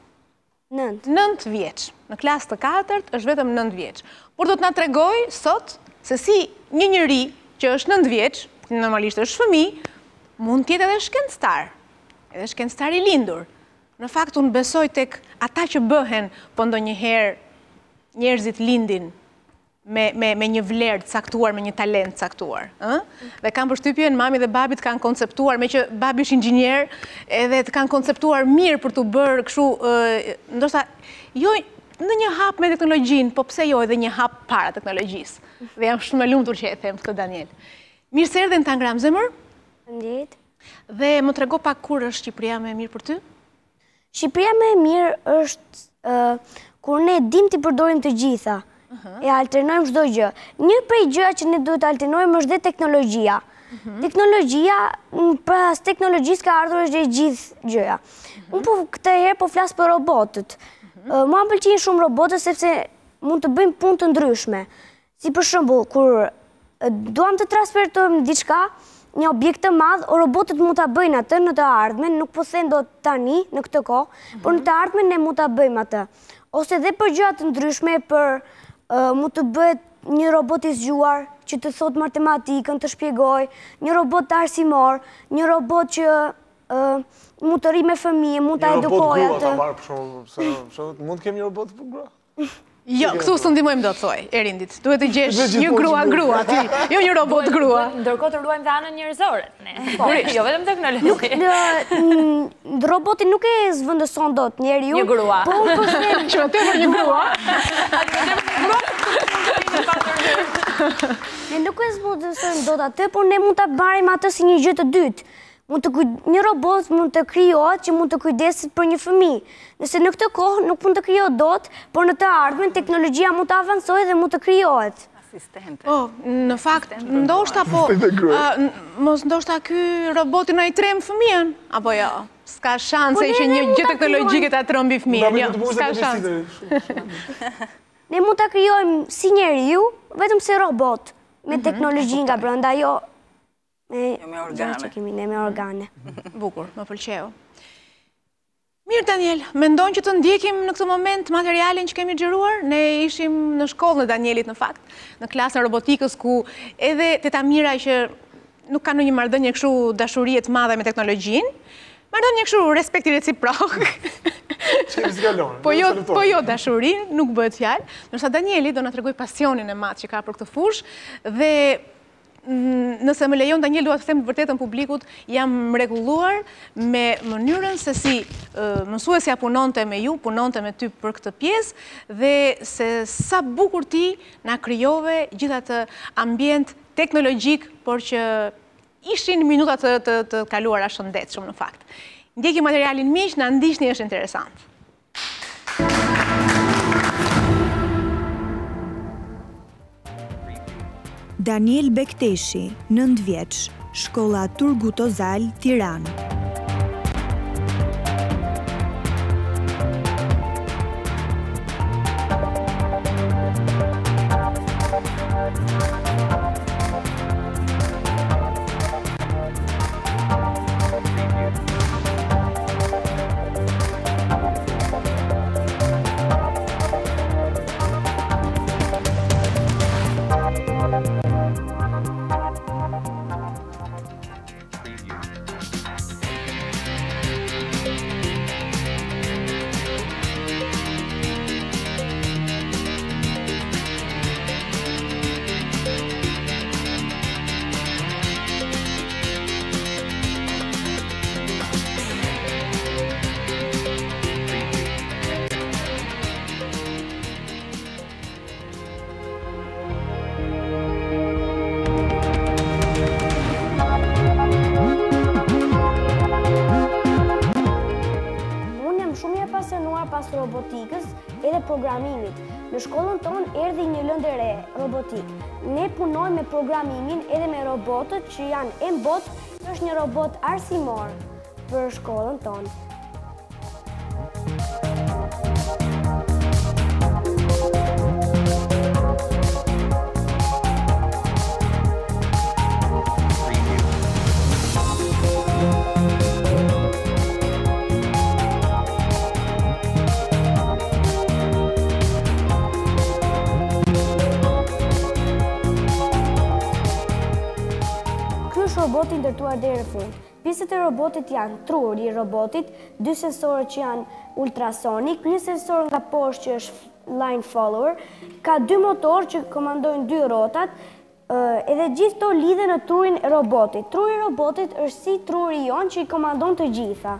9 vjeç. Në klasë të 4 është vetëm 9 vjeç. Por do të na tregoj sot se si një njeri që është 9 vjeç, normalisht është fëmijë, mund të jetë edhe shkencëtar. Edhe shkencëtar i lindur. Në fakt, unë besoj tek ata që bëhen, po ndonjëherë njerëzit lindin me një vlerë të caktuar, me një talent të caktuar. Dhe kam përshtypjen, mami dhe babi të kanë konceptuar, me që babi është inxhinier, edhe të kanë konceptuar mirë për të bërë kështu, ndoshta, jo në një hap me teknologjinë, po pse jo edhe një hap para teknologjisë. Dhe jam shumë e lumtur që e them këtë, Daniel. Mirë se erdhe në Tangram, zemër. Faleminderit. Dhe më trego pak kur është Shqipëria më e mirë për ty? Shqipëria më e mirë është kur ne dim të përdorim të gjitha. E alternojmë çdo gjë. Një prej gjëra që ne duhet të alternojmë është dhe teknologjia. Teknologjia, pas teknologjisë ka ardhur është gjithë gjëra. Unë po këtë herë po flas për robotët. Mua më pëlqejnë shumë robotët sepse mund të bëjmë punë të ndryshme. Si për shembull, kur duam të transfertojmë diçka, një objekt të madh, robotët mund ta bëjnë atë në të ardhmen, nuk po them dot tani në këtë kohë, por në të ardhmen ne mund ta bëjmë atë. Ose dhe për gjëra të ndryshme, për mund të bëhet një robot i zgjuar që të thot matematikën, të shpjegoj, një robot të arsimor, një robot që mund të rri me fëmijë, mund të edukoj atë. Një robot grua ta marr për shembull, mund të kemi një robot për grua? Jo, këtu së ndihmojmë do të thoj, Erindit. Duhet të gjesh një grua, ti, jo një robot grua. Ndërkohë të ruajmë dhe anën njerëzore. Jo vetëm teknologji. Roboti nuk e zvendëson dot njeriu. Një grua. Po unë po them që tepër një grua. Ne nuk e zvendësojmë dot atë, por ne mund ta marrim atë si një gjë të dytë. Një robot mund të krijohet që mund të kujdeset për një fëmijë. Nëse në këtë kohë nuk mund të krijohet dot, por në të ardhmen teknologjia mund të avancojë dhe mund të krijohet. Asistente. Po, në fakt, ndoshta po, mos ndoshta ky roboti na i trem fëmijën, apo jo? S'ka shanse që një gjë teknologjike ta trombi fëmijën, jo, s'ka shanse. Ne mund ta krijojmë si njeriu, vetëm si robot, me teknologji nga brenda, jo me organe. Bukur, më pëlqeu. Mirë, Daniel, mendon që të ndjekim në këtë moment materialin që kemi xhiruar? Ne ishim në shkollën e Danielit, në fakt, në klasën robotikës, ku edhe teta Mira që nuk ka ndonjë marrëdhënie kështu dashurie të madhe me teknologjinë, marrëdhënie kështu respekti reciprok. Po jo dashurinë, nuk bëhet fjalë. Ndërsa Danieli do na tregoj pasionin e madh që ka për këtë fushë dhe nëse më lejon, Daniel, dua të them vërtetën publikut, jam mrekulluar me mënyrën se si mësuesja punonte me ju, punonte me ty për këtë pjesë dhe se sa bukur ti na krijove gjithë atë ambient teknologjik, por që ishin minuta të kaluara shëndetshëm në fakt. Ndjekim materialin miq, na ndiqni, është interesant. Daniel Bekteshi, 9 vjeç, shkolla Turgut Özal, Tiranë. Pas robotikës edhe programimit. Në shkollën tonë erdhi një lëndë re, robotik. Ne punojmë me programimin edhe me robotët që janë M-Bot, është një robot arsimor për shkollën tonë. Roboti ndërtuar deri në fund. Pjesët e robotit janë truri i robotit, 2 sensorë që janë ultrasonik, një sensor nga poshtë që është line follower, ka 2 motorë që komandojnë 2 rotat, edhe gjithë to lidhe në trurin e robotit. Truri i robotit është si truri jonë që i komandon të gjitha.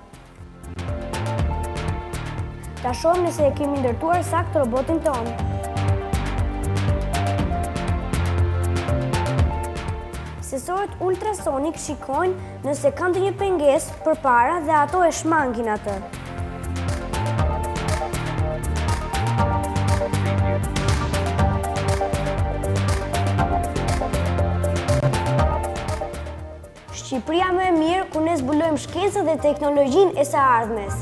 Ta shohim nëse e kemi ndërtuar saktë robotin tonë. Sensorët ultrasonik shikojnë nëse kanë të një pengesë përpara dhe ato e shmangin atë. Shqipëria më e mirë ku ne zbulojmë shkencën dhe teknologjinë e së ardhmes.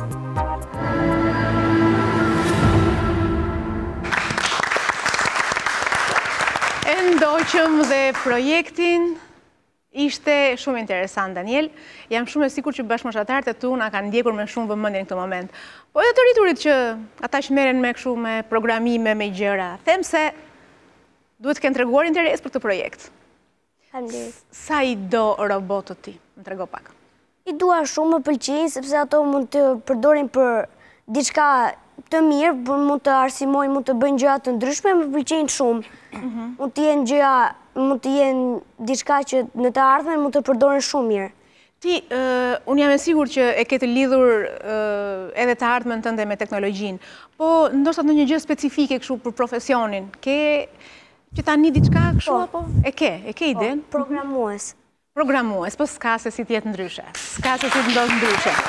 E ndoqëm dhe projektin. Ishte shumë interesant, Daniel. Jam shumë e sikur që bashkëmoshtarët e tu na kanë ndjekur me shumë vëmendje në këtë moment. Po edhe të rriturit që ata që merren me kështu me programime, me gjëra, them se duhet të kenë treguar interes për këtë projekt. Faleminderit. Sa i do robotët ti? Më trego pak. I dua shumë, më pëlqejnë sepse ato mund të përdorin për diçka të mirë, mund të arsimojnë, mund të bëjnë gjëra të ndryshme, më pëlqejnë shumë. Mund të jenë gjëra, mund të jenë diçka që në të ardhmen mund të përdoren shumë mirë. Ti, unë jam e sigur që e ke të lidhur edhe të ardhmen tënde me teknologjinë, po ndoshta në një gjë specifike kështu për profesionin, ke që tani diçka kështu apo? E ke iden? Programues. Programues, po s'ka se si t'jetë ndryshe. S'ka se si t'ndodhë ndryshe.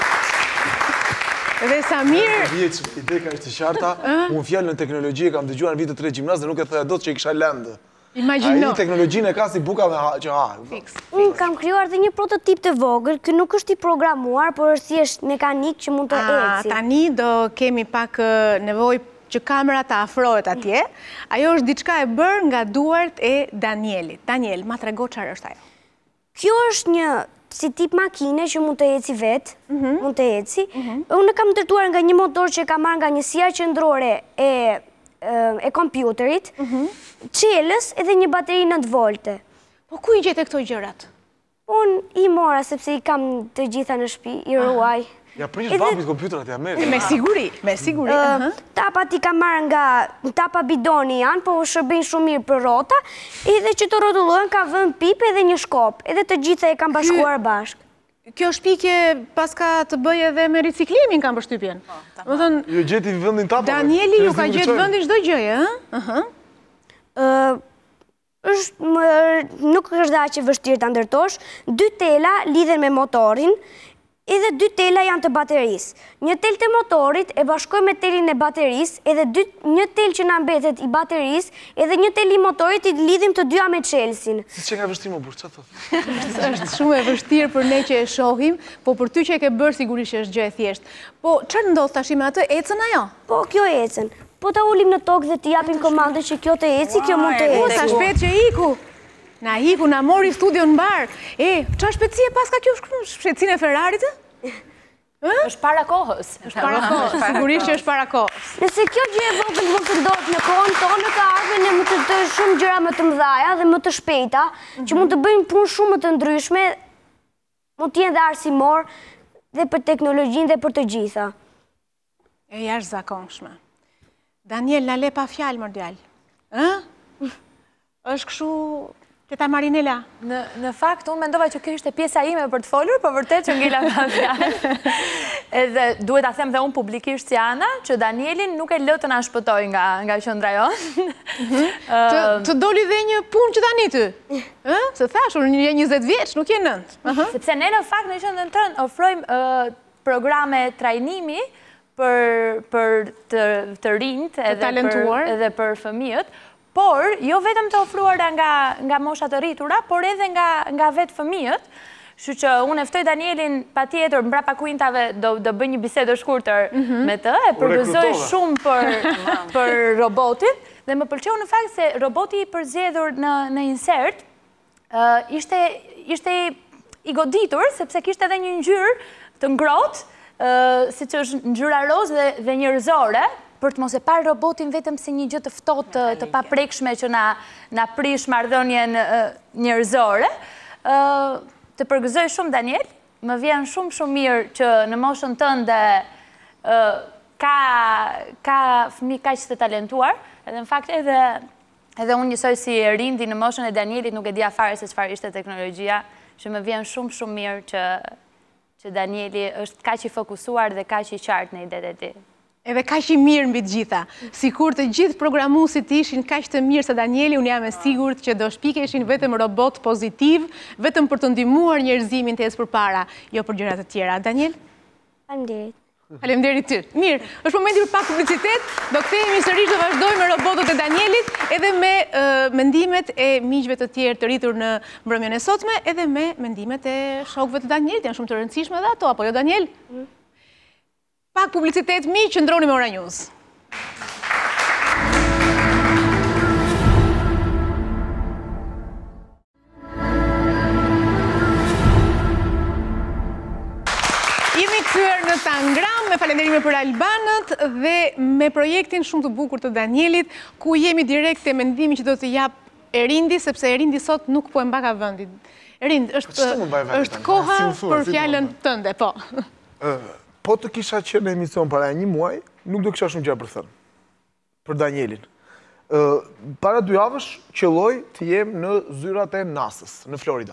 Dhe Samir... Ide ka ishte qarta, unë fjallë në teknologji kam dëgjuar në vitet 3 gjimnaz dhe nuk e thëja do të që i kisha lëndë. Imagino. A i teknologjinë e ka si buka që ha. Unë kam krijuar dhe një prototip të vogël, që nuk është i programuar, por është thjesht mekanik që mund të eci. Tani do kemi pak nevojë që kamera të afrohet atje. Ajo është diçka e bërë nga duart e Danielit. Daniel, ma trego çfarë është ajo? Kjo është një si tip makine që mund të eci vetë, mund të eci. Unë kam ndërtuar nga një motor që ka marrë nga njësia qendrore e kompjuterit, qelës edhe një bateri 9 volte. Po ku i gjete këto gjërat? Unë i mora sepse i kam të gjitha në shtëpi, i ruaj. Ja prish babit kompjuterat, ja merë. Me siguri, me siguri. Tapat i kam marrë nga tapa bidoni janë, po shërbejnë shumë mirë për rota, edhe që të rotullohen ka vënë pipe edhe një shkop, edhe të gjitha e kam bashkuar bashkë. Kjo shpikje pas ka të bëj edhe me riciklimin kam përshtypjen. Ju gjeti vëndin tapa. Danieli ju ka gjetë vëndin çdo gjëje, Nuk është dhe aq e vështirë ta ndërtosh, 2 tela lidhen me motorin, edhe 2 tela janë të baterisë. Një tel të motorit e bashkoj me telin e baterisë, edhe një tel që na mbetet i baterisë, edhe një tel i motorit i lidhim të dyja me çelsin. Si që nga vështirë më burë, që thot? Është shumë e vështirë për ne që e shohim, po për ty që e ke bërë sigurisht që është gjë e thjeshtë. Po çfarë ndodh tash me atë? Ecën ajo? Po kjo ecën. Po ta ulim në tokë dhe t'i japim komandë që kjo të eci, kjo mund të eci. Sa shpejt që iku. Na iku, na mori studion mbar. Çfarë shpejtësie paska kjo shpejtësinë e Ferrarit? Është para kohës. Është para kohës, sigurisht që është para kohës. Nëse kjo gjë e vogël mund të ndodhë në kohën tonë, ka ardhur në të shumë gjëra më të mëdha dhe më të shpejta, që mund të bëjnë punë shumë më të ndryshme, mund të jenë dhe arsimor dhe për teknologjinë dhe për të gjitha. E jashtëzakonshme. Daniel, na le pa fjalë më djalë. Është kështu Teta Marinela. Në fakt, unë mendova që kjo ishte pjesa ime për të folur, për vërtet që ngila pa fjalë. Edhe duhet ta them dhe unë publikisht si Ana, që Danielin nuk e lë të na shpëtoj nga qendra jonë. Të doli dhe një punë që tani ty. Se thash, unë je 20 vjeç, nuk je 9. Sepse ne në fakt në qendrën tonë ofrojmë programe trajnimi për të rinjt edhe për fëmijët, por jo vetëm të ofruara nga moshat të rritura, por edhe nga vetë fëmijët. Kështu që unë e ftoj Danielin patjetër mbrapa kuintave do bëj një bisedë të shkurtër me të, e përgëzoj shumë për robotin, dhe më pëlqeu në fakt se roboti i përzgjedhur në insert ishte i goditur, sepse kishte edhe një ngjyrë të ngrohtë, siç është ngjyra rozë dhe njerëzore, për të mos e parë robotin vetëm si një gjë të ftohtë, të paprekshme që na prish marrëdhënien njerëzore. Të përgëzoj shumë Daniel, më vjen shumë mirë që në moshën tënde ka fëmijë kaq të talentuar, edhe në fakt edhe unë njësoj si Rindi në moshën e Danielit nuk e dija fare se çfarë ishte teknologjia, që më vjen shumë mirë që Danieli është kaq i fokusuar dhe kaq i qartë në idetë e tij. Edhe kaq i mirë mbi të gjitha. Sikur të gjithë programuesit ishin kaq të mirë se Danieli, unë jam e sigurt që do shpikeshin vetëm robot pozitiv, vetëm për të ndihmuar njerëzimin të ecë përpara, jo për gjëra të tjera. Daniel? Faleminderit. Faleminderit ty. Mirë, është momenti për pak publicitet. Do kthehemi sërish dhe vazhdojmë me robotët e Danielit, edhe me mendimet e miqve të tjerë të rritur në mbrëmjen e sotme, edhe me mendimet e shokëve të Danielit. Janë shumë të rëndësishme dhe ato, apo jo Daniel? Pak publicitet, mi qëndroni me Ora News. Jemi kthyer në Tangram me falënderime për Albanët dhe me projektin shumë të bukur të Danielit, ku jemi direkt te mendimi që do të jap Erindi, sepse Erindi sot nuk po e mbaka vendin. Erind, është koha për fjalën tënde, po. Po të kisha qenë në emision para një muaj, nuk do kisha shumë gjë për thënë. Për Danielin. Para 2 javësh qelloj të jem në zyrat e NASA-s, në Florida.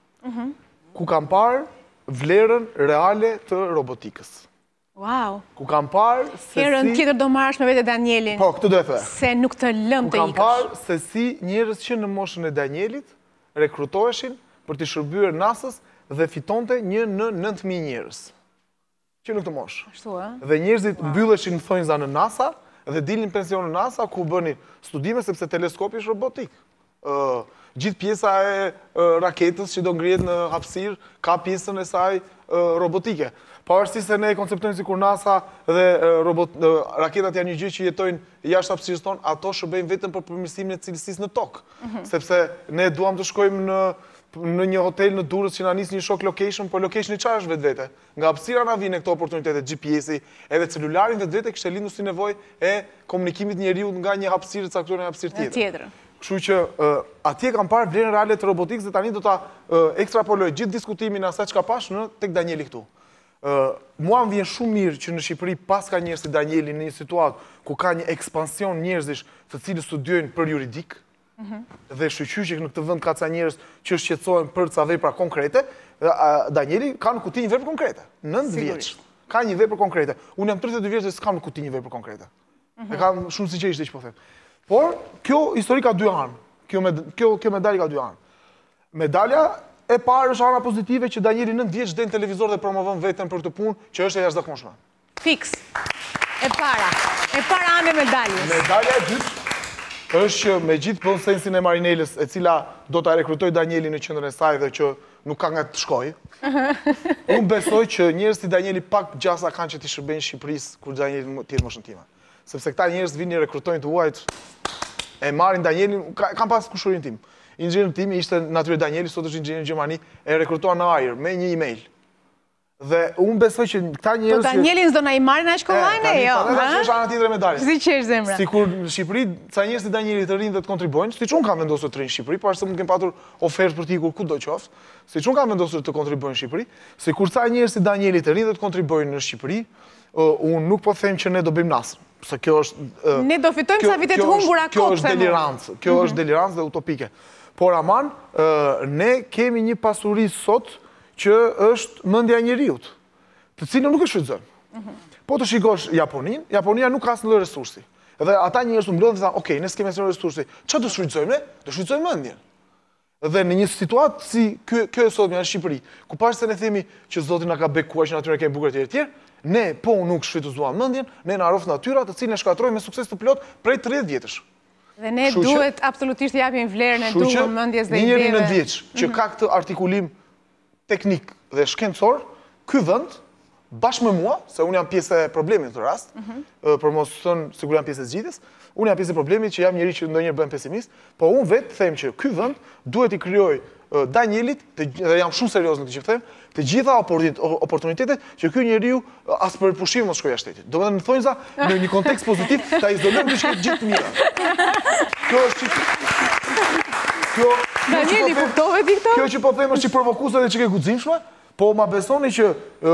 Ku kam parë vlerën reale të robotikës. Wow. Ku kam parë se si... Herën tjetër do marrësh me vete Danielin. Po, këtë do e thë. Se nuk të lëm të ikësh. Ku kam parë se si njerëz që në moshën e Danielit rekrutoheshin për të shërbyer NASA-s dhe fitonte 1 në 9.000 njerëz. Që nuk të mosh. Dhe njerëzit mbylleshin në thonjza në NASA dhe dilnin pension në NASA ku bënin studime sepse teleskopi është robotik. Gjithë pjesa e raketës që do ngrihet në hapësirë ka pjesën e saj robotike. Pavarësisht se ne e konceptojmë sikur NASA dhe raketat janë një gjë që jetojnë jashtë hapësirës tonë, ato shërbejnë vetëm për përmirësimin e cilësisë në tokë. Sepse ne duam të shkojmë në një hotel në Durrës që na nis një shock location, por location i çfarë është vetvete? Nga hapësira na vijnë këto oportunitete, GPS-i, edhe celularin vetvete kishte lindur si nevojë e komunikimit njeriu nga një hapësirë caktuar në hapësirë tjetër. Kështu që atje kam parë vlerën reale të robotikës dhe tani do ta ekstrapoloj gjithë diskutimin asaj çka pash në tek Danieli këtu. Mua më vjen shumë mirë që në Shqipëri pas ka njerëz si Danieli në një situatë ku ka një ekspansion njerëzish të cilët studiojnë për juridik, dhe shqyqyqe në këtë vend ka ca njerëz që shqetësohen për ca vepra konkrete, Danieli ka në kuti një vepër konkrete. 9 vjeç. Ka një vepër konkrete. Unë jam 32 vjeç dhe s'kam në kuti një vepër konkrete. E kam shumë sinqerisht që po them. Por kjo histori ka 2 anë. Kjo medalje ka 2 anë. Medalja e parë është ana pozitive që Danieli 9 vjeç del në televizor dhe promovon veten për këtë punë që është e jashtëzakonshme. Fiks. E para anë e medaljes. Medalja e dytë është që me gjithë konsensin e Marinelës, e cila do ta rekrutoj Danieli në qendrën e saj dhe që nuk ka nga të shkojë. Unë besoj që njerëzit i Danieli pak gjasa kanë që t'i shërbejnë Shqipërisë kur Danieli tjetë moshën time. Sepse këta njerëz vinin rekrutojnë të huajt, e marrin Danielin, kam pas kushërin tim. Inxhinieri tim ishte natyrë Danieli, sot është inxhinier në Gjermani, e rekrutuar në ajër me një email. Dhe unë besoj që këta njerëz... Po Danielin s'do na i marrin as kollajnë, jo? Dhe është ana tjetër e medaljes. Si që është zemra? Sikur në Shqipëri, ca njerëz të Danielit të rinë dhe të kontribojnë, siç unë kam vendosur të rinë në Shqipëri, por se më kem patur ofertë për të ikur kudo qoftë, siç unë kam vendosur të kontribojnë në Shqipëri, sikur ca njerëz të Danielit të rinë dhe të kontribojnë në Shqipëri, unë nuk po them që ne do bëjmë nasër. Se kjo është... Ne do fitojmë sa vitet humbura Kjo është delirancë, kjo është delirancë dhe utopike. Por aman, ne kemi një pasuri sot që është mendja e njeriut, të cilën nuk e shfrytëzojmë. Po të shikosh Japoninë, Japonia nuk ka asnjë resursi. Edhe ata njerëz u mblodhin dhe thanë, "Okej, ne s'kemë asnjë resursi. Çfarë do shfrytëzojmë ne? Do shfrytëzojmë mendjen." Dhe në një situatë si kjo e sotme në Shqipëri, ku pash se ne themi që Zoti na ka bekuar që natyrën e kemi bukur etj, ne po nuk shfrytëzuam mendjen, ne na rof natyra, të cilën e shkatroi me sukses të plot prej 30 vjetësh. Dhe ne duhet absolutisht të japim vlerën e duhur mendjes dhe ideve. Një 9 vjeç që ka këtë artikulim teknik dhe shkencor, ky vend bashkë me mua, se unë jam pjesë e problemit në të rast, për mos thënë sigur jam pjesë e zgjidhjes, unë jam pjesë e problemit që jam njeri që ndonjëherë bëhem pesimist, po unë vetë them që ky vend duhet i krijoj Danielit, dhe jam shumë serioz në këtë që them, të gjitha oportunitetet që ky njeriu as për pushim mos shkojë jashtë shtetit. Domethënë në thonjza në një kontekst pozitiv ta izolojmë diçka gjithë të mira. Kjo është Danieli kuptove ti këtë? Kjo që po them është i provokuese dhe që ke guximshme, po ma besoni që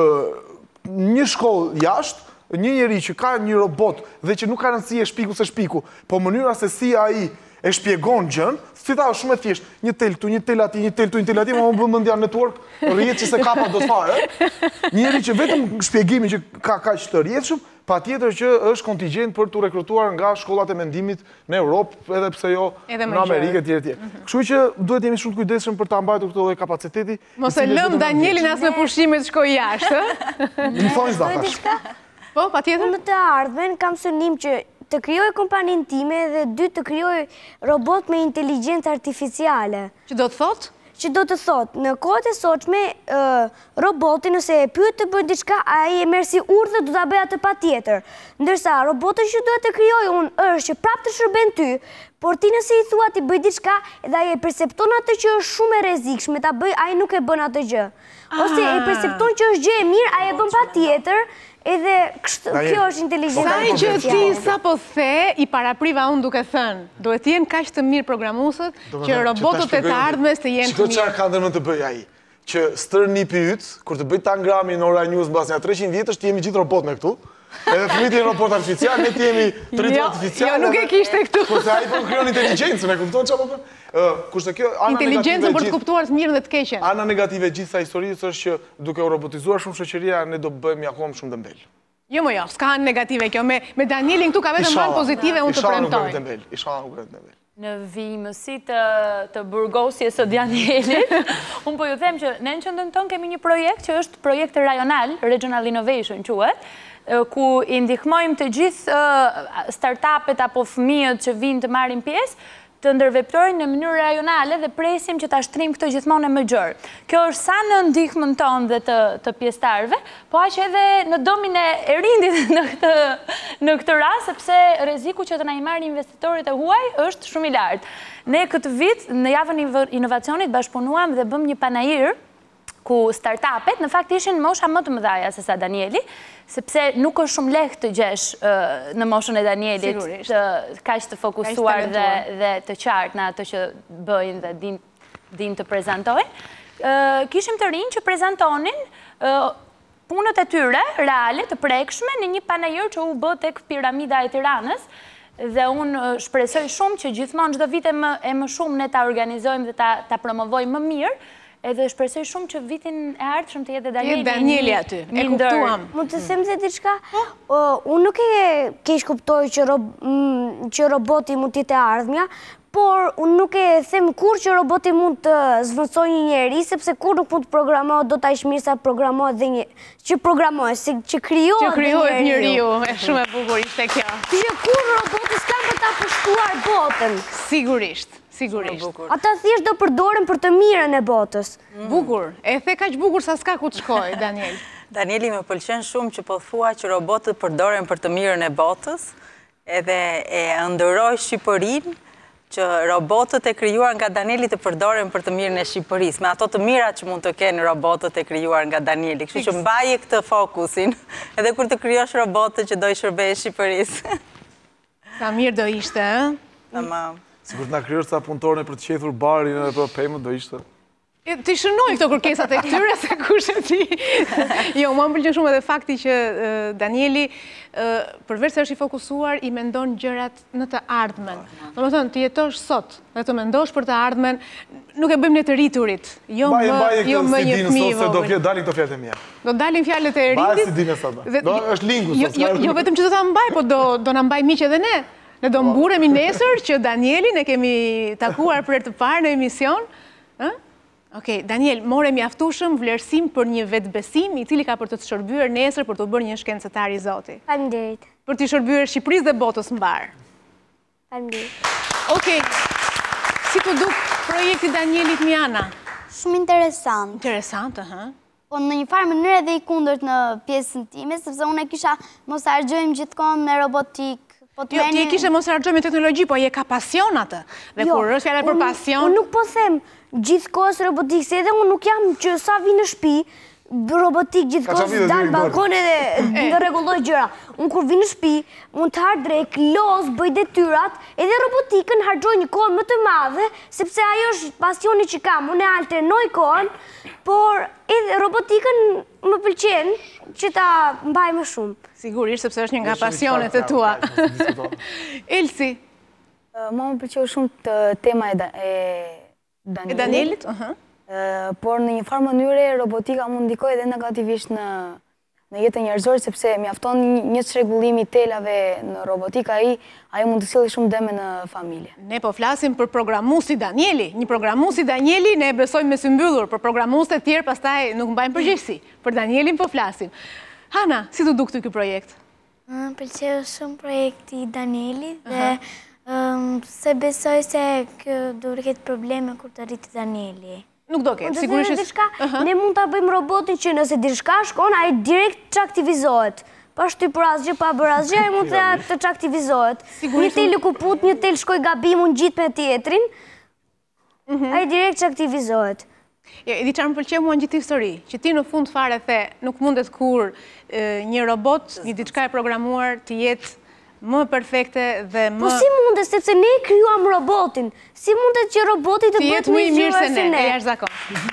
një shkollë jashtë, një njeri që ka një robot dhe që nuk ka rëndësi e shpiku se shpiku, po mënyra se si ai e shpjegon gjën, si ta është shumë e thjesht, një tel këtu, një tel aty, një tel këtu, një tel aty, ma më bëndja network, rrjet që se kapa do fare. Njeri që vetëm shpjegimin që ka kaq të rrjetshëm, patjetër që është kontingjent për të rekrutuar nga shkollat e mendimit në Europë, edhe pse jo në Amerikë etj. Kështu që duhet jemi shumë të kujdesshëm për ta mbajtur këtë lloj kapaciteti. Mos e lëm Danielin as në pushime të shkojë jashtë, ë? Më thonjë zatash. Po, patjetër. Në të ardhmen kam synim që të krijoj kompaninë time dhe 2 të krijoj robot me inteligjencë artificiale. Që do të thotë? Që do të thotë, në kohët e sotshme, roboti nëse e pyet të bëjë diçka, ai e merr si urdhë do ta bëj atë patjetër. Ndërsa roboti që duhet të krijoj unë është që prapë të shërben ty, por ti nëse i thua ti bëj diçka, edhe ai e percepton atë që është shumë e rrezikshme, ta bëj, ai nuk e bën atë gjë. Ose e percepton që është gjë e mirë, ai e bën patjetër. Edhe kjo është inteligjenca artificiale. Sa që ti sa po the, i parapriva unë duke thënë, duhet të jenë kaq të mirë programuesët që robotët e të ardhmes të jenë të mirë. Çfarë çfarë ka ndërmend të bëj ai? Që stër nipi yt, kur të bëj tangrami në Ora News mbas 300 vjetësh, ti jemi gjithë robot me këtu. Edhe fëmijët janë robot artificial, ne jemi trit artificial. Jo, nuk e kishte këtu. Po se ai po krijon inteligjencën, e kupton çfarë po bën? Kurse kjo ana negative. Inteligjencën për të kuptuar të mirën dhe të keqen. Ana negative gjithë kësaj historisë është që duke u robotizuar shumë shoqëria, ne do bëhemi akoma shumë dembel. Jo, jo, s'ka anë negative kjo. Me Danielin këtu ka vetëm anë pozitive, unë të premtoj. Isha nuk bëhet dembel. Në vimësi të burgosjes së Danielit, unë po ju them që ne në qendrën tonë kemi një projekt që është projekt rajonal, Regional Innovation quhet, ku i ndihmojmë të gjithë startupet apo fëmijët që vinë të marrin pjesë, të ndërveptojnë në mënyrë rajonale dhe presim që ta shtrim këtë gjithmonë më gjërë. Kjo është sa në ndihmën tonë dhe të pjesëtarëve, po aq edhe në domin e rindit në këtë rast, sepse rreziku që të na i marrin investitorët e huaj është shumë i lartë. Ne këtë vit në javën e inovacionit bashkëpunuam dhe bëm një panajir ku startupet në fakt ishin mosha më të mëdha se sa Danieli, sepse nuk është shumë lehtë të gjesh në moshën e Danielit kaq të fokusuar dhe të qartë në atë që bëjnë dhe din të prezantojnë. Kishim të rinj që prezantonin punët e tyre reale të prekshme në një panajir që u bë tek Piramida e Tiranës. Dhe unë shpresoj shumë që gjithmonë çdo vit e më shumë ne ta organizojmë dhe ta promovojmë më mirë. Edhe shpresoj shumë që vitin e ardhshëm të jetë Danieli aty. E kuptuam. Mund të them se diçka? Unë nuk e keq kuptoj që roboti mund të jetë e ardhmja, por unë nuk e them kur që roboti mund të zvendësojë një njeri, sepse kur nuk mund të programohet, do ta ish mirë sa programohet dhe që programohet, si që krijohet njeriu. Shumë e bukur ishte kjo. Që kur roboti s'ka për ta pushtuar botën. Sigurisht. Ata thjesht do përdoren për të mirën e botës. Bukur. E the kaq bukur sa s'ka ku të shkoj, Daniel. Danieli, më pëlqen shumë që po thua që robotët përdoren për të mirën e botës, edhe e ndëroj Shqipërinë që robotët e krijuar nga Danieli të përdoren për të mirën e Shqipërisë, me ato të mirat që mund të kenë robotët e krijuar nga Danieli. Kështu që mbaje këtë fokusin, edhe kur të krijosh robotët që do i shërbejë Shqipërisë. Sa mirë do ishte, ë? Tamam. Sikur të na krijosh sa punëtorë për të qethur barin edhe për pemët do ishte. Ti shënoj këto kërkesat e këtyre se kush e ti. Jo, më pëlqen shumë edhe fakti që Danieli, përveç se është i fokusuar, i mendon gjërat në të ardhmen. Domethënë, ti jetosh sot dhe të mendosh për të ardhmen, nuk e bëjmë ne të rriturit. Jo më një fëmijë i do vogël. dalin këto fjalët e mia. Do dalin fjalët e Mbaj rritit. si dinë sot. Do është lingu sot. Jo vetëm që do ta mbaj, po do na mbaj miq edhe ne. Ne do mburemi nesër që Danielin e kemi takuar për herë të parë në emision. Okej, Daniel, more mjaftueshëm vlerësim për një vetbesim i cili ka për të shërbyer nesër për të bërë një shkencetar i Zotit. Faleminderit. Për të shërbyer Shqipërisë dhe botës mbar. Faleminderit. Okej. Si të duk projekti Danielit Miana? Shumë interesant. Interesant, Po në një farë mënyrë edhe i kundërt në pjesën time, sepse unë e kisha mos harxojmë gjithkohë me robotik. Jo, ti e kishe mos harxoj me teknologji, po je ka pasion atë. Dhe kur është fjala për pasion... Unë nuk po them gjithkohës robotik, se edhe unë nuk jam që sa vi në shtëpi, robotik gjithkohës dalë balkon edhe rregulloj gjëra. Unë kur vi në shtëpi, mund të har drek, los, bëj detyrat, edhe robotikën harxoj një kohë më të madhe, sepse ajo është pasioni që kam. Unë e alternoj kohën, por edhe robotikën më pëlqen që ta mbaj më shumë. Sigurisht, sepse është një nga pasionet e tua. Elsi? Më pëlqeu shumë tema e Danielit? Por në një farë mënyre robotika mund ndikojë edhe negativisht në jetën njerëzore, sepse mjafton një çrregullim i telave në robotika, ai mund të sjellë shumë dëme në familje. Ne po flasim për programuesi Danieli. Një programuesi Danieli ne e besojmë me sy mbyllur, për programuesit e tjerë pastaj nuk mbajmë përgjegjësi. Për Danielin po flasim. Hana, si të duk ky projekt? Më pëlqeu shumë projekti i Danielit dhe se besoj se do të ketë probleme kur të rritë Danieli. Nuk do ketë, sigurisht. Ne mund ta bëjmë robotin që nëse diçka shkon, ai direkt çaktivizohet. Pa shtypur asgjë, pa bërë asgjë, ai mund të çaktivizohet. Një tel kuput, një tel shkoi gabim, unë gjit me tjetrin. Ai direkt çaktivizohet. E di çfarë më pëlqeu mua në gjithë histori, që ti në fund fare the, nuk mundet kur një robot, një diçka e programuar të jetë më perfekte dhe më... Po si mundet, sepse ne krijuam robotin. Si mundet që roboti të bëhet më i mirë se ne? E jashtëzakon.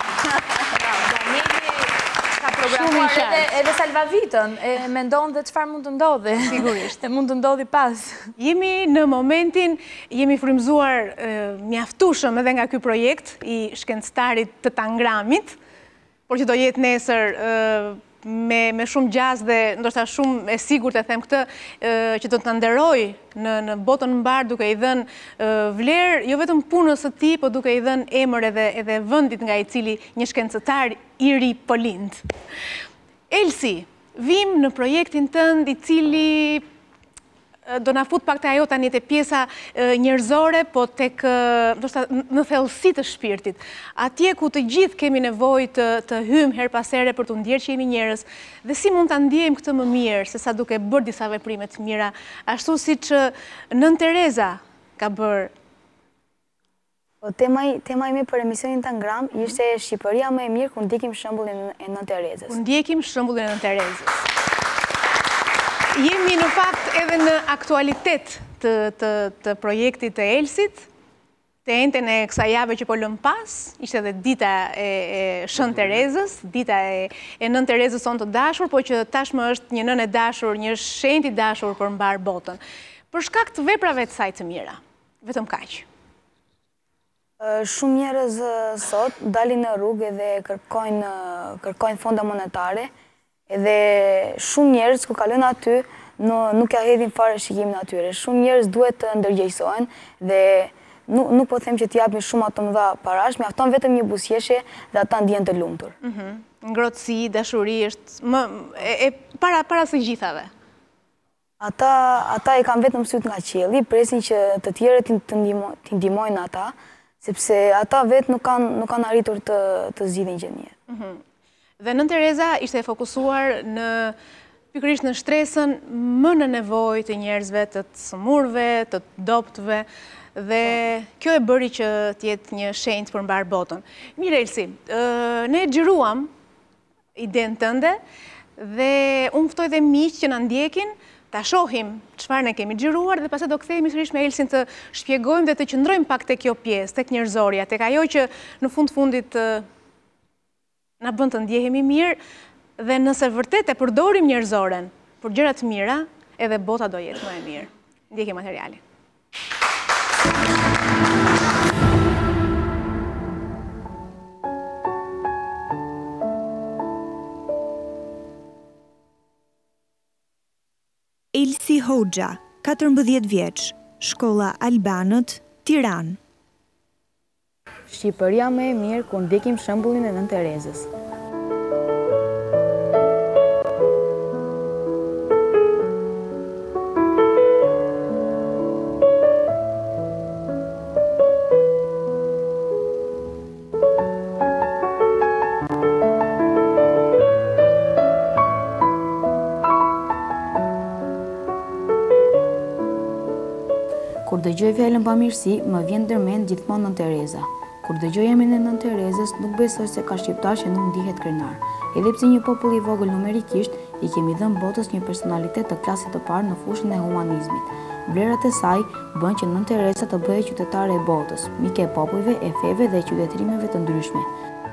Danieli ka programuar edhe salvavitën, e mendon dhe çfarë mund të ndodhi. Sigurisht. Mund të ndodhi pas. Jemi në momentin, jemi frymëzuar mjaftueshëm edhe nga ky projekt i shkencëtarit të Tangramit, por që do jetë nesër me shumë gjaz dhe ndoshta shumë e sigurt e them këtë, që do të nderoj në botën mbar duke i dhënë vlerë jo vetëm punës së tij, por duke i dhënë emër edhe vendit nga i cili një shkencëtar i ri po lind. Elsi, vim në projektin tënd i cili do na fut pak të ajo tani te pjesa njerëzore, po tek ndoshta në thellësi të shpirtit. Atje ku të gjithë kemi nevojë të hyjmë her pas here për të ndjerë që jemi njerëz, dhe si mund ta ndjejmë këtë më mirë se sa duke bërë disa veprime të mira, ashtu siç Nën Tereza ka bërë. Tema ime për emisionin Tangram ishte Shqipëria më e mirë ku ndjekim shembullin e Nën Terezës. Ku ndjekim shembullin e Nën Terezës. Jemi në fakt edhe në aktualitet të projektit të Elsit, të enten e kësaj jave që po lëm pas, ishte edhe dita e Shën Terezës, dita e Nën Terezës sonë të dashur, po që tashmë është një nën e dashur, një shenjtë i dashur për mbar botën. Për shkak të veprave të saj të mira, vetëm kaq. Shumë njerëz sot dalin në rrugë dhe kërkojnë fonda monetare, edhe shumë njerëz kur kalojnë aty nuk ja hedhin fare shikimin atyre. Shumë njerëz duhet të ndërgjegjësohen dhe Nuk po them që t'i japin shumë ato mëdha parash, mjafton vetëm një buzëqeshje dhe ata ndjen të lumtur. Ngrohtësi, dashuri është para së gjithave. Ata i kanë vetëm syt nga qielli, presin që të tjerët t'i ndihmojnë ata, sepse ata vetë nuk kanë arritur të zgjidhin gjë në jetë. Dhe Nën Tereza ishte e fokusuar pikërisht në shtresën më në nevojë të njerëzve, të sëmurve, të dobtëve, dhe kjo e bëri që t'jetë një shenjtë për mbar botën. Mirë Elsi, ne xhiruam idenë tënde dhe unë ftoj dhe miq që na ndjekin ta shohim çfarë ne kemi xhiruar dhe pastaj do kthehemi sërish me Elsin të shpjegojmë dhe të qëndrojmë pak tek kjo pjesë, tek njerëzorja, tek ajo që në fundit na bën të ndjehemi mirë dhe nëse vërtet e përdorim njerëzoren për gjëra të mira, edhe bota do jetë më e mirë. Ndjekim materialin. Elsi Hoxha, 14 vjeç, shkolla Albanët, Tiranë. Shqipëria më e mirë kur ndjekim shembullin e Nën Terezës. Kur dëgjoj fjalën pamirësi, më vjen ndërmend gjithmonë Nën Tereza. Kur dëgjoj emrin e Nën Terezës, nuk besoj se ka shqiptar që nuk ndihet krenar. Edhe pse një popull i vogël numerikisht, i kemi dhënë botës një personalitet të klasit të parë në fushën e humanizmit. Vlerat e saj bën që Nën Tereza të bëhej qytetare e botës, mike e popujve, e feve dhe qytetërimeve të ndryshme.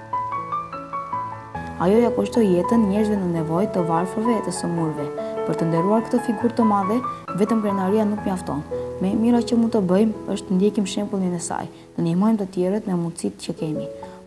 Ajo ja kushtoi jetën njerëzve në nevojë, të varfërve e të sëmurve. Për të nderuar këtë figurë të madhe, vetëm krenaria nuk mjafton. Me mira që mund të bëjmë është të ndjekim shembullin e saj, të ndihmojmë të tjerët me mundësitë që kemi.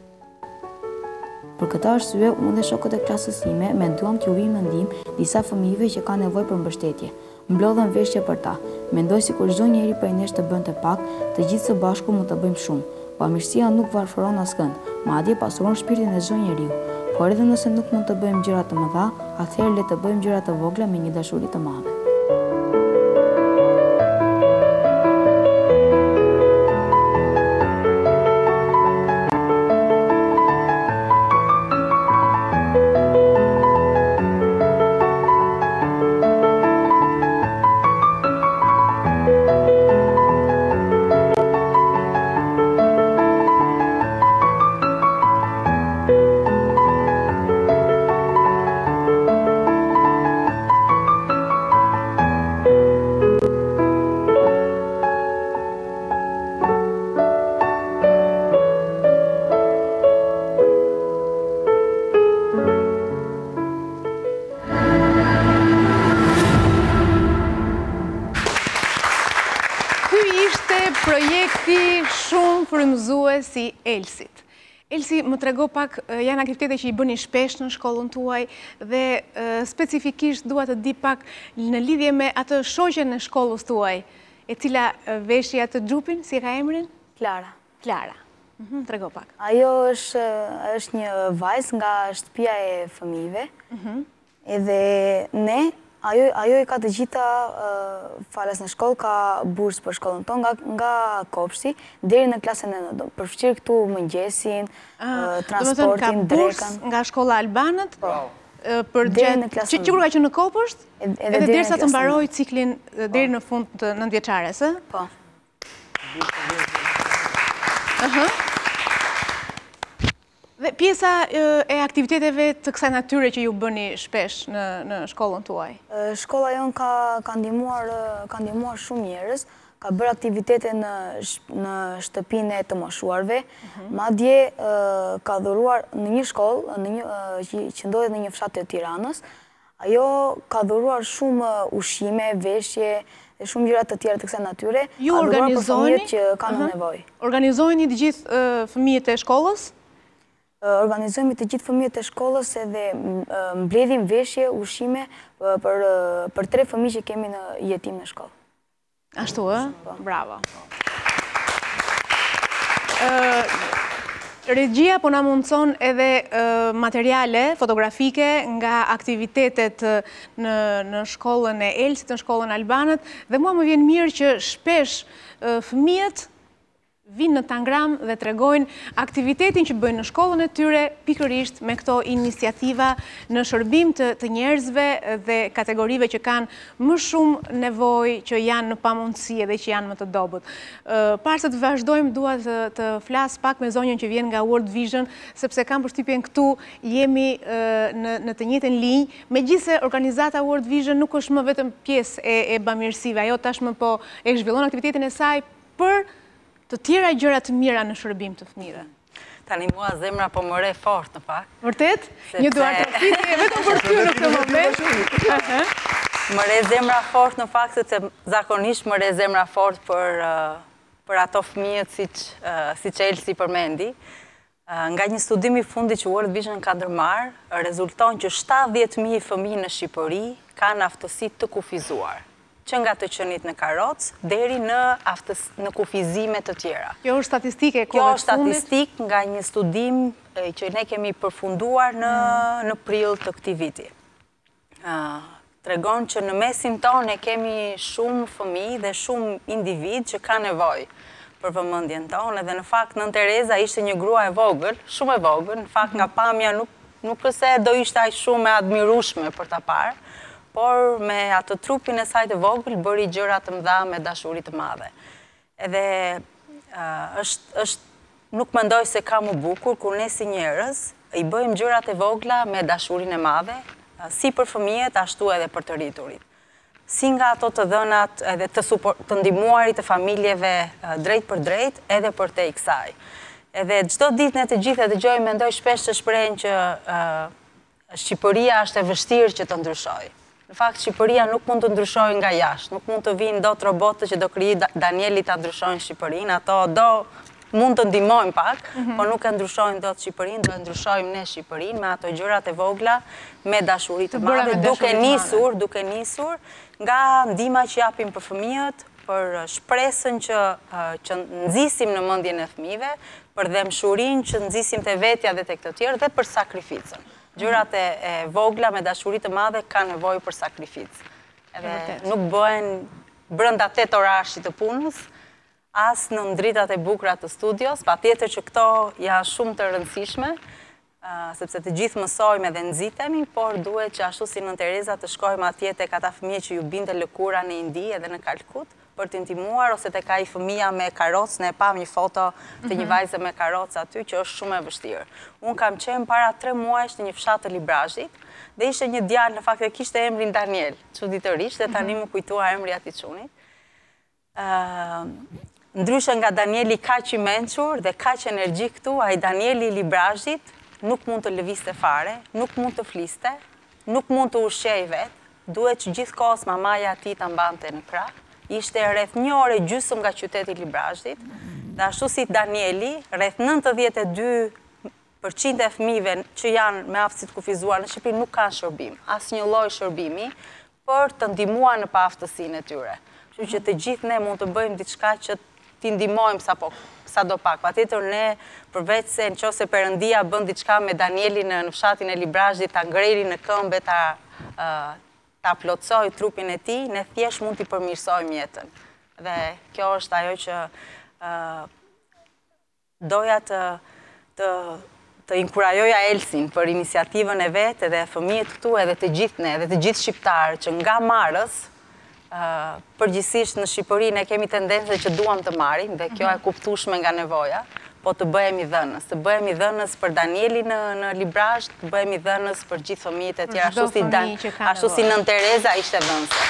Për këtë arsye, unë dhe shokët e klasës time menduam të uvijmë në ndihmë disa fëmijëve që kanë nevojë për mbështetje. Mblodhëm veshje për ta. Mendoj sikur çdo njeri prej nesh të bënte pak, të gjithë së bashku mund të bëjmë shumë. Pamirësia nuk varfëron askënd, madje pasuron shpirtin e çdo njeriu. Por edhe nëse nuk mund të bëjmë gjëra të mëdha, atëherë le të bëjmë gjëra të vogla me një dashuri të madhe. Projekti shumë frymëzues i Elsit. Elsi, më trego pak, janë aktivitete që i bëni shpesh në shkollën tuaj dhe specifikisht dua të di pak në lidhje me atë shoqen e shkollës tuaj, e cila veshje atë xhupin, si ka emrin? Klara. Klara. Trego pak. Ajo është një vajzë nga shtëpia e fëmijëve. Edhe ne ajo i ka të gjitha falas në shkollë, ka bursë për shkollën tonë nga kopshti deri në klasën e 9. Përfshirë këtu mëngjesin, transportin, drekën. Ka bursë nga shkolla Albanët, që kur ka qenë në kopësht, edhe derisa të mbaroj ciklin deri në fund të 9 vjeçares, ë? Po. Dhe pjesa e aktiviteteve të kësaj natyre që ju bëni shpesh në shkollën tuaj? Shkolla jonë ka ndihmuar shumë njerëz, ka bërë aktivitete në shtëpinë e të moshuarve, madje ka dhuruar në një shkollë që ndodhet në një fshat të Tiranës. Ajo ka dhuruar shumë ushqime, veshje dhe shumë gjëra të tjera të kësaj natyre. Ju organizojeni që kanë nevojë. Organizojeni të gjithë fëmijët e shkollës? Organizojmë të gjithë fëmijët e shkollës edhe mbledhim veshje, ushqime për 3 fëmijë që kemi në jetim në shkollë. Ashtu, ë? Bravo. Regjia po na mundson edhe materiale fotografike nga aktivitetet në shkollën e Elsit, në shkollën Albanët, dhe mua më vjen mirë që shpesh fëmijët vinë në Tangram dhe tregojnë aktivitetin që bëjnë në shkollën e tyre pikërisht me këto iniciativa në shërbim të njerëzve dhe kategorive që kanë më shumë nevojë, që janë në pamundësi edhe që janë më të dobët. Para se të vazhdojmë, dua të flas pak me zonjën që vjen nga World Vision, sepse kam përshtypjen këtu jemi në të njëjtën linjë, megjithëse organizata World Vision nuk është më vetëm pjesë e bamirësive, ajo tashmë po e zhvillon aktivitetin e saj për të tjera gjëra të mira në shërbim të fëmijëve. Tani mua zemra po më re fort në fakt. Vërtet? Një duartërfitje vetëm për ty në këtë moment. Më re zemra fort në fakt se zakonisht më re zemra fort për ato fëmijët siç Elsi përmendi. Nga një studim i fundit që World Vision ka ndërmarrë, rezulton që 70.000 fëmijë në Shqipëri kanë aftësi të kufizuar, që nga të qenit në karrocë deri në kufizime të tjera. Kjo është statistike e Kjo kohëve është statistik nga një studim që ne kemi përfunduar në prill të këtij viti. Tregon që në mesin tonë kemi shumë fëmijë dhe shumë individ që kanë nevojë për vëmendjen tonë, dhe në fakt Nën Tereza ishte një grua e vogël, shumë e vogël, në fakt nga pamja nuk se do ishte aq shumë e admirueshme për ta parë, por me atë trupin e saj të vogël bëri gjëra të mëdha me dashuri të madhe. Edhe nuk mendoj se ka më bukur kur ne si njerëz i bëjmë gjërat e vogla me dashurinë e madhe, si për fëmijët ashtu edhe për të rriturit. Si nga ato të dhënat edhe të ndihmuarit të familjeve drejt për drejt, edhe për te i kësaj. Edhe çdo ditë ne të gjithë dëgjojmë, mendoj shpesh të shprehen që Shqipëria është e vështirë që të ndryshojë. Në fakt, Shqipëria nuk mund të ndryshojë nga jashtë, nuk mund të vinë dot robotët që do krijojë Danieli ta ndryshojnë Shqipërinë, ato do mund të ndihmojnë pak, por nuk e ndryshojnë dot Shqipërinë, do e ndryshojmë ne Shqipërinë me ato gjërat e vogla, me dashuri të madhe, duke nisur nga ndihma që japim për fëmijët, për shpresën që nxisim në mendjen e fëmijëve, për dëmshurinë që nxisim te vetja dhe tek të tjerë, dhe për sakrificën. Gjërat e vogla me dashuri të madhe ka nevojë për sakrificë. Edhe nuk bëhen brenda 8 orashit të punës, as në ndritat e bukura të studios, patjetër që këto janë shumë të rëndësishme, sepse të gjithë mësojmë edhe nxitemi, por duhet që ashtu si Nën Tereza të shkojmë atje tek ata fëmijë që ju binte lëkura në Indi edhe në Kalkut, për të ndihmuar, ose tek ai fëmia me karrocë, ne pam një foto të një vajze me karrocë aty që është shumë e vështirë. Unë kam qenë para 3 muajsh në një fshat të Librazhit, dhe ishte një djalë, në fakt e kishte emrin Daniel, çuditërisht, dhe tani më kujtua emri atij çunit. Ndryshe nga Danieli kaq i mençur dhe kaq energjik këtu, ai Danieli i Librazhit nuk mund të lëvizte fare, nuk mund të fliste, nuk mund të ushqej vet, duhet që gjithkohës mamaja e tij ta mbante në krah. Ishte rreth 1 orë e gjysmë nga qyteti i Librazhit, dhe ashtu si Danieli, rreth 92% e fëmijëve që janë me aftësi të kufizuar në Shqipëri nuk kanë shërbim, asnjë lloj shërbimi për të ndihmuar në paaftësinë e tyre. Kështu që të gjithë ne mund të bëjmë diçka që t'i ndihmojmë sadopak. Patjetër ne, përveç se nëse Perëndia bën diçka me Danielin në fshatin e Librazhit, ta ngreli në këmbë, ta plotsoj trupin e tij, ne thjesht mund t'i përmirësojmë jetën. Dhe kjo është ajo që doja të inkurajoja Elsin për iniciativën e vet, edhe fëmijët këtu, edhe të gjithë ne, edhe të gjithë shqiptarët, që nga marrës, përgjithsisht në Shqipëri ne kemi tendencën që duam të marrim, dhe kjo e kuptueshme nga nevoja, po të bëhemi dhënës. Të bëhemi dhënës për Danieli në Librazh, të bëhemi dhënës për gjithë fëmijët e tjerë, ashtu si Nën Tereza ishte dhënëse.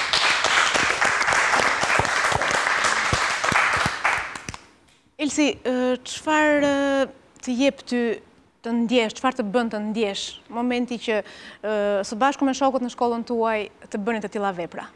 Elsi, çfarë të jep ty të ndjesh, çfarë të bën të ndjesh momenti që së bashku me shokut në shkollën tuaj të bëni të tilla vepra?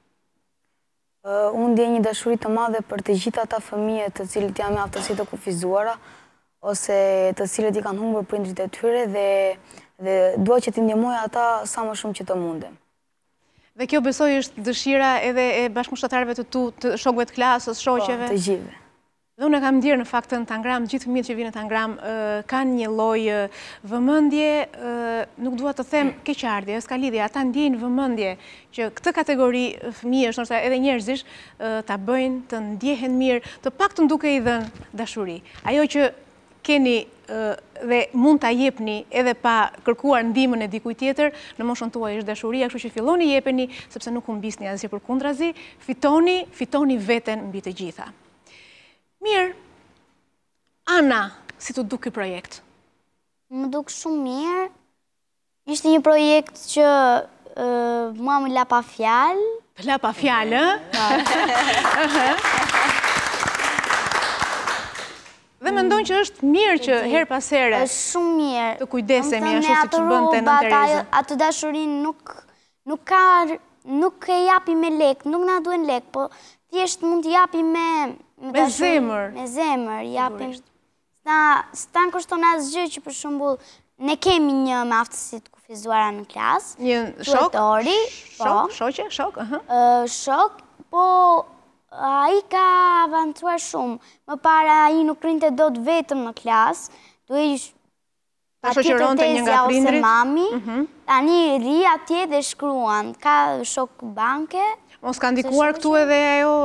Unë ndjej një dashuri të madhe për të gjithë ata fëmijë të cilët janë me aftësi të kufizuara, ose të cilët i kanë humbur prindrit e tyre, dhe dua që t'i ndihmoj ata sa më shumë që të mundem. Dhe kjo besoj është dëshira edhe e bashkëpunëtarëve të tu, të shokëve të klasës, shoqeve? Të gjithëve. Dhe unë e kam ndjerë në fakt në Tangram, gjithë fëmijët që vinë në Tangram kanë një lloj vëmendje, nuk dua të them keqardhje, s'ka lidhje, ata ndjejnë vëmendje që këtë kategori fëmijësh, ndoshta edhe njerëzish, ta bëjnë të ndjehen mirë, të paktën duke i dhënë dashuri. Ajo që keni dhe mund ta jepni edhe pa kërkuar ndihmën e dikujt tjetër, në moshën tuaj është dashuria, kështu që filloni jepeni sepse nuk humbisni asgjë përkundrazi, fitoni veten mbi të gjitha. Mirë, Ana, si të duk ky projekt? Më duk shumë mirë. Ishte një projekt që mua më la pa fjalë. La pa fjalë, Dhe mendojnë që është mirë që her pas here është shumë mirë. Të kujdesemi ashtu siç bënte Nën Tereza. Atë dashurinë nuk e japi me lek, nuk na duhen lek, po thjesht mund të japi me zemër. Me zemër, japim. S'ta kushton asgjë që për shembull ne kemi një me aftësi të kufizuara në klasë. Një shok? Shoqe, shok, shok, po ai ka avancuar shumë. Më para ai nuk rinte dot vetëm në klasë, duhej shoqëronte një nga prindrit ose mami. Tani ri atje dhe shkruan, ka shok banke. Mos ka ndikuar këtu edhe ajo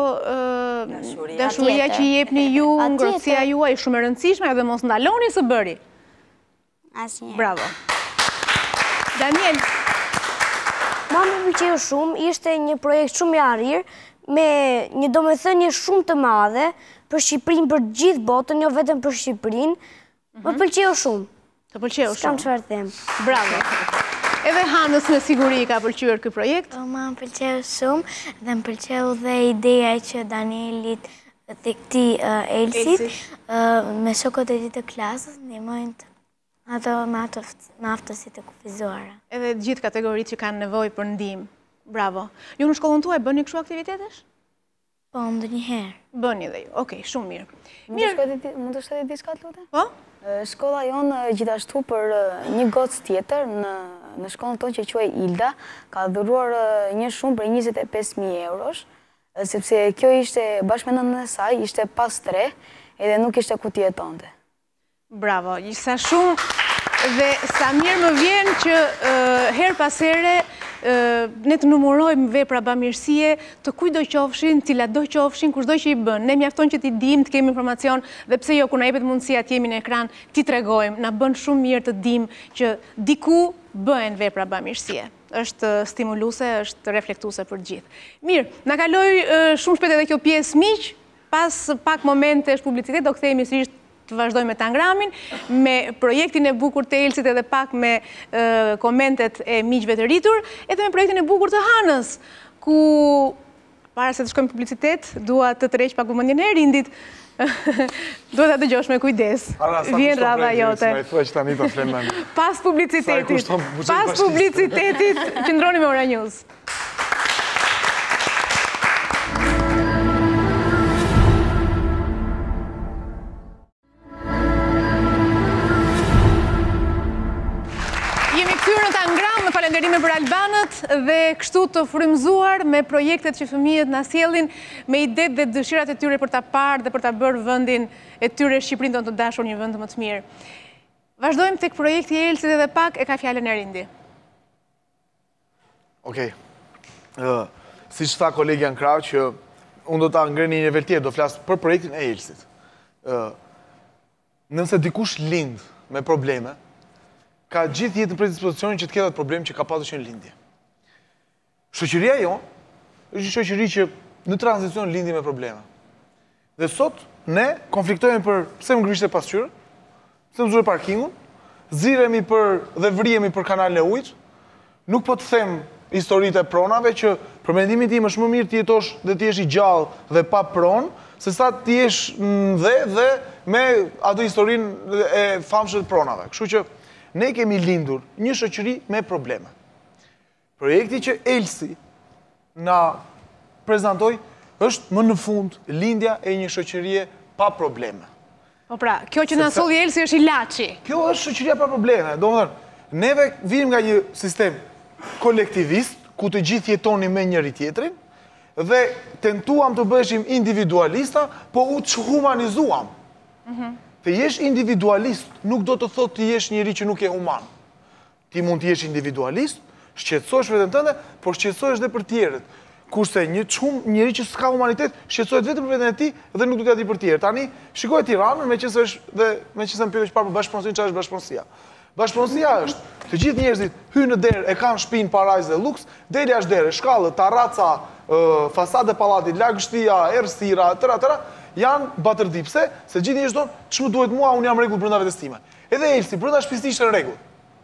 dashuria që i jepni ju, ngrohtësia juaj shumë e rëndësishme, edhe mos ndaloni së bëri. Asnjëherë. Bravo. Daniel. Ma më pëlqeu shumë, ishte një projekt shumë i arrir, me një domethënie shumë të madhe për Shqipërinë, për gjithë botën, jo vetëm për Shqipërinë. Më pëlqeu shumë. Të pëlqeu shumë. S'kam çfarë them. Bravo. Edhe Hanës me siguri ka pëlqyer ky projekt? Ma më pëlqeu shumë dhe më pëlqeu dhe ideja që Danielit dhe këti Elsit me shokët e tij të klasës ndihmojnë ato me aftësi të kufizuara. Edhe gjithë kategoritë që kanë nevojë për ndihmë. Bravo. Ju në shkollën tuaj bëni kështu aktivitetesh? Po, ndonjëherë. Bëni dhe ju. Okej, shumë mirë. Mund të shkojë diçka lutem? Po? Shkolla jonë gjithashtu për një gocë tjetër në shkollën tonë që quhej Ilda, ka dhuruar një shumë për 25.000 eurosh, sepse kjo ishte bashkë me nënën e saj, ishte pas 3, edhe nuk ishte ku të jetonte. Bravo, sa shumë dhe sa mirë më vjen që her pas here ne të numërojmë vepra bamirësie të kujdo qofshin, cilat do qofshin, kushdo që i bën. Ne mjafton që t'i dim, të kemi informacion, dhe pse jo, kur na jepet mundësia të jemi në ekran, t'i tregojmë, na bën shumë mirë të dim që diku bëhen vepra bamirësie. Është stimuluese, është reflektuese për gjithë. Mirë, na kaloi shumë shpejt edhe kjo pjesë miq, pas pak momentesh publicitet do kthehemi sërish të vazhdojmë me Tangramin, me projektin e bukur të Elsit edhe pak me komentet e miqve të rritur, edhe me projektin e bukur të Hanës, ku, para se të shkojmë publicitet, dua të tërheq pak vëmendjen e Rindit, duhet ta dëgjosh me kujdes. Vjen radha jote. Pas publicitetit, qëndroni me Ora News. Falenderime për Albanët dhe kështu të frymëzuar me projektet që fëmijët na sjellin, me idetë dhe dëshirat e tyre për ta parë dhe për ta bërë vendin e tyre Shqipërinë tonë të dashur një vend më të mirë. Vazhdojmë tek projekti i Elsit edhe pak e ka fjalën e Rindi. Okej. Siç tha kolegja në krah që unë do ta ngrej në një nivel tjetër, do flas për projektin e Elsit. Nëse dikush lind me probleme, ka gjithë jetën predispozicionin që të ketë atë problem që ka pasur që në lindje. Shoqëria jonë është një shoqëri që në tranzicion lindi me probleme. Dhe sot ne konfliktojmë për pse më ngrihet pasqyrë, pse më zure parkingun, ziremi dhe vrihemi për kanalin e ujit. Nuk po të them historitë e pronave që për mendimin tim është më mirë të jetosh dhe të jesh i gjallë dhe pa pronë, se sa të jesh dhe me ato historinë e famshme të pronave. Kështu që ne kemi lindur një shoqëri me probleme. Projekti që Elsi na prezantoi është më në fund lindja e një shoqërie pa probleme. Po pra, kjo që na solli Elsi është ilaçi. Kjo është shoqëria pa probleme. Domethënë, neve vinim nga një sistem kolektivist ku të gjithë jetonin me njëri tjetrin dhe tentuam të bëheshim individualista, po u të humanizuam. Të jesh individualist nuk do të thotë të jesh njëri që nuk je human. Ti mund të jesh individualist, shqetësohesh veten tënde, por shqetësohesh edhe për tjerët. Kurse njëri që s'ka humanitet, shqetësohet vetëm për veten e tij dhe nuk do t'ia di për tjerë. Tani, shikoj Tiranën, meqense më pyetësh parë për bashkëpunësinë, çfarë është bashkëpunësia? Bashkëpunësia është të gjithë njerëzit hyjnë në derë, e kanë shtëpinë parajs dhe luks, deri jashtë derë, shkallë, terraca, fasadë pallatit, lagështia, errësira, tëra, janë batërdi. Pse? Se gjithë njerëzit thonë, ç'më duhet mua, unë jam rregull brenda vetes time. Edhe Elsi brenda shtëpisë ishte në rregull.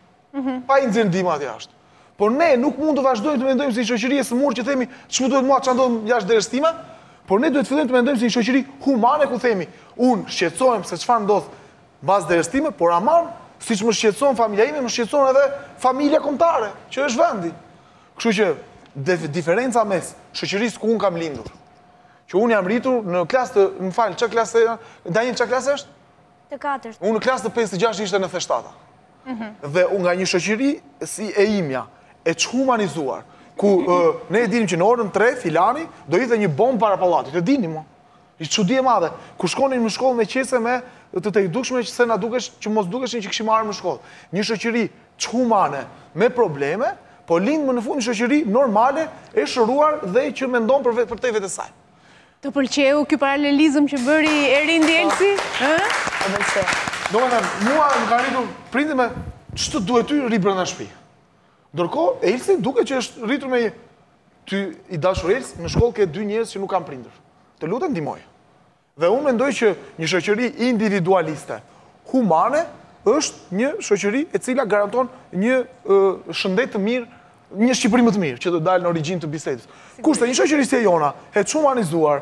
Pa i nxjerr ndihmë aty jashtë. Por ne nuk mund të vazhdojmë të mendojmë si një shoqëri e smur që themi ç'më duhet mua, ç'a ndodh jashtë derës time, por ne duhet fillojmë të mendojmë si një shoqëri humane ku themi, unë shqetësohem se çfarë ndodh mbas derës time, por aman, siç më shqetëson familja ime, më shqetëson edhe familja kombëtare, që është vendi. Kështu që diferenca mes shoqërisë ku unë kam lindur, që unë jam rritur në klasë të, më fal, ç'a klasë, Daniel ç'a klasë është? Të katërt. Unë në klasë të 5-6 ishte në theshtata. Dhe unë nga një shoqëri si e imja, e çhumanizuar, ku ne e dinim që në orën 3 filani do hidhte një bombë para pallatit. E dinim mo. Ishte çudi e madhe. Ku shkonin në shkollë me qese me të dukshme që se na dukesh që mos dukeshin që kishim marrë në shkollë. Një shoqëri çhumane me probleme, po lind më në fund një shoqëri normale, e shëruar dhe që mendon për te vetes saj. Të pëlqeu ky paralelizëm që bëri Erindi Elsi? Më pëlqeu. Domethënë, mua më ka rritur prindi me ç'të duhet ty ri brenda shtëpi. Ndërkohë, Elsi duket që është rritur me ty i dashur Elsi, në shkollë ke 2 njerëz që nuk kanë prindër. Të lutem ndihmoj. Dhe unë mendoj që një shoqëri individualiste, humane, është një shoqëri e cila garanton një shëndet të mirë, një Shqipëri më të mirë, që të dalë në origjinë të bisedës. Kurse një shoqëri si e jona, e humanizuar,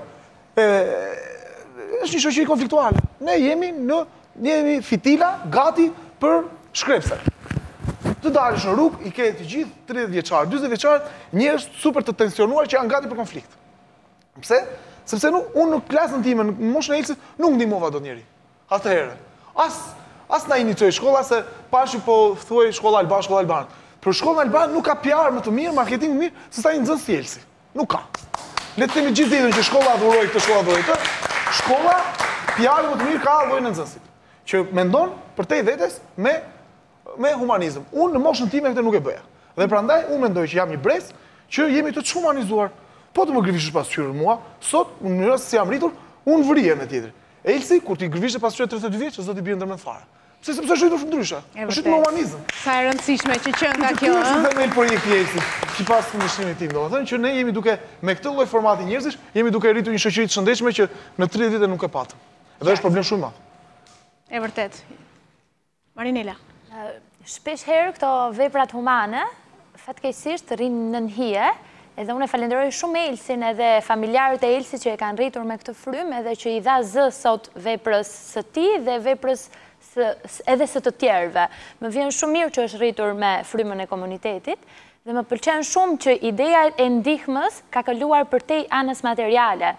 është një shoqëri konfliktuale. Ne jemi fitila gati për shkrepse. Të dalësh në rrugë, i ke të gjithë 30 vjeçar, 40 vjeçar, njerëz super të tensionuar që janë gati për konflikt. Pse? Sepse unë në klasën time, në moshën e Elsit, nuk ndihmova dot njeri. Atëherë, as na inicoi shkolla se pashi po thuaj shkolla Alban. Për shkollën Alban nuk ka PR më të mirë, marketing më mirë se sa një nxënës si Elsi. Nuk ka. Le të themi gjithë ditën që shkolla adhuroi këtë, shkolla adhuroi këtë. Shkolla PR më të mirë ka llojin e nxënësit, që mendon për te vetes me humanizëm. Unë në moshën time këtë nuk e bëja. Dhe prandaj unë mendoj që jam një brez që jemi të humanizuar. Po të më gërvishësh pas qyrën mua, sot në rast se jam rritur, unë vrihem me tjetër. Elsi kur ti gërvishe pas qyrën 32 vjeç, s'do t'i bie ndërmend fare. Sepse është rritur ndryshe. Është rritur me humanizëm. Sa e rëndësishme që qënda kjo, ëh? Është themel projekti i Elsit, sipas fundimit tim, domethënë që ne jemi duke me këtë lloj formati njerëzish, jemi duke rritur një shoqëri të shëndetshme që në 30 vite nuk e patëm. Dhe është problem shumë i madh. E vërtet. Marinela. Shpesh herë këto veprat humane, fatkeqësisht rrinë në hije, edhe unë e falenderoj shumë Elsin edhe familjarët e Elsit që e kanë rritur me këtë frymë edhe që i dha zë sot veprës së tij dhe veprës edhe së të tjerëve. Më vjen shumë mirë që është rritur me frymën e komunitetit dhe më pëlqen shumë që ideja e ndihmës ka kaluar përtej anës materiale.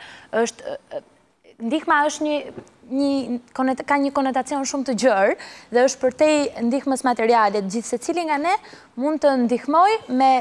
Ndihma është ka një konotacion shumë të gjerë dhe është përtej ndihmës materiale. Gjithë se cili nga ne mund të ndihmoj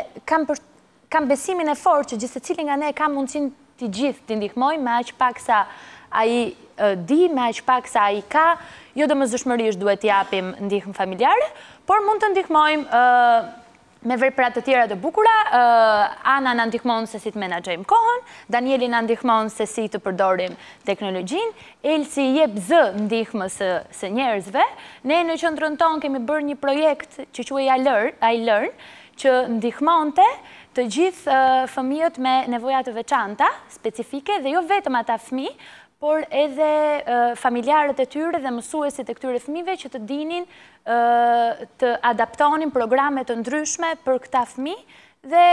kam besimin e fortë që gjithë se cili nga ne ka mundësin të gjithë të ndihmoj me aq pak sa ai di, me aq pak sa ai ka, jo domosdoshmërisht duhet t'i japim ndihmë familjare, por mund të ndihmojmë me veprat të tjera të bukura. Ana na ndihmon se si të menaxhojmë kohën, Danieli na ndihmon se si të përdorim teknologjinë, Elsi jep zë ndihmës së njerëzve. Ne në qendrën tonë kemi bërë një projekt që quhej I Learn, që ndihmonte të gjithë fëmijët me nevoja të veçanta, specifike, dhe jo vetëm ata fëmijë, por edhe familjarët e tyre dhe mësuesit e këtyre fëmijëve që të dinin të adaptonin programe të ndryshme për këta fëmijë dhe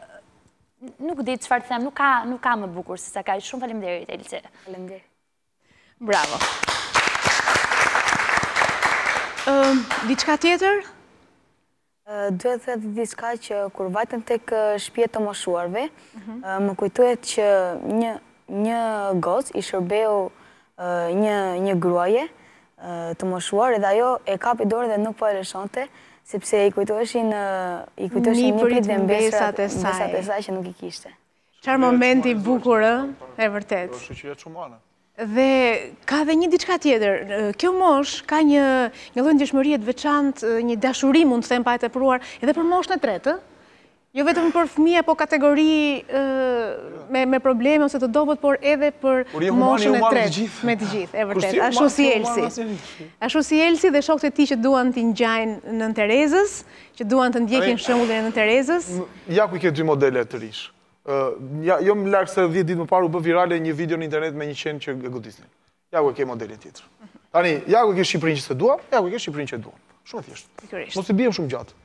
nuk di çfarë të them, nuk ka më bukur se sa kaq. Shumë faleminderit Elsi. Faleminderit. Bravo. Diçka tjetër? Duhet të thëtë diçka që kur vajtëm tek shtëpia të moshuarve, më kujtohet që një gocë i shërbeu një gruaje të moshuar edhe ajo e kapi dorën dhe nuk po e lëshonte, sepse i kujtoheshin një prit dhe mbesat e saj që nuk i kishte. Çfarë momenti i bukur, e vërtet. Shoqëria çumane. Dhe ka dhe një diçka tjetër. Kjo mosh ka një lloj ndjeshmërie të veçantë, një dashuri mund të them pa e tepruar, edhe për moshën e tretë. Jo vetëm për fëmijë apo kategori me probleme ose të dobët, por edhe për moshën e tretë. Me të gjithë, e vërtet. Ashtu si Elsi. Ashtu si Elsi dhe shokët e tij që duan t'i ngjajnë Nën Terezës, që duan të ndjekin shembullin e Nën Terezës. Ja ku i ke dy modele të rish. Jo më larg se 10 ditë më parë u bë virale një video në internet me një qenë që e godisnin. Ja ku e ke modelin tjetër. Tani, ja ku e ke Shqipërinë që se dua, ja ku e ke Shqipërinë që duam. Shumë e thjeshtë. Mos i bijem shumë gjatë.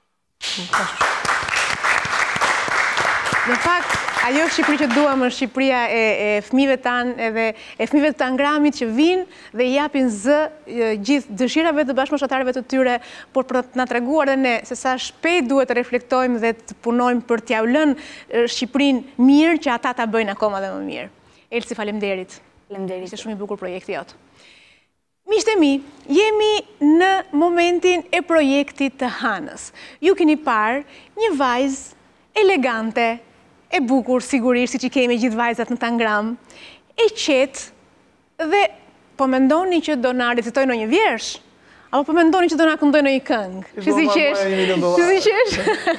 Në fakt, ajo Shqipëri që duam është Shqipëria e fëmijëve tanë edhe e fëmijëve të Tangramit që vinë dhe i japin zë gjithë dëshirave të bashkëmoshatarëve të tyre, por për të na treguar edhe ne se sa shpejt duhet të reflektojmë dhe të punojmë për t'ia lënë Shqipërinë mirë që ata ta bëjnë akoma dhe më mirë. Elsi, faleminderit. Faleminderit. Ishte shumë i bukur projekti jot. Miqtë e mi, jemi në momentin e projektit të Hanës. Ju keni parë një vajzë elegante, e bukur, sigurisht, si që kemi gjithë vajzat në Tangram, e qetë dhe po mendoni që do na recitoj në një vjersh, apo po mendoni që do na këndoj në një këngë? Që si qesh?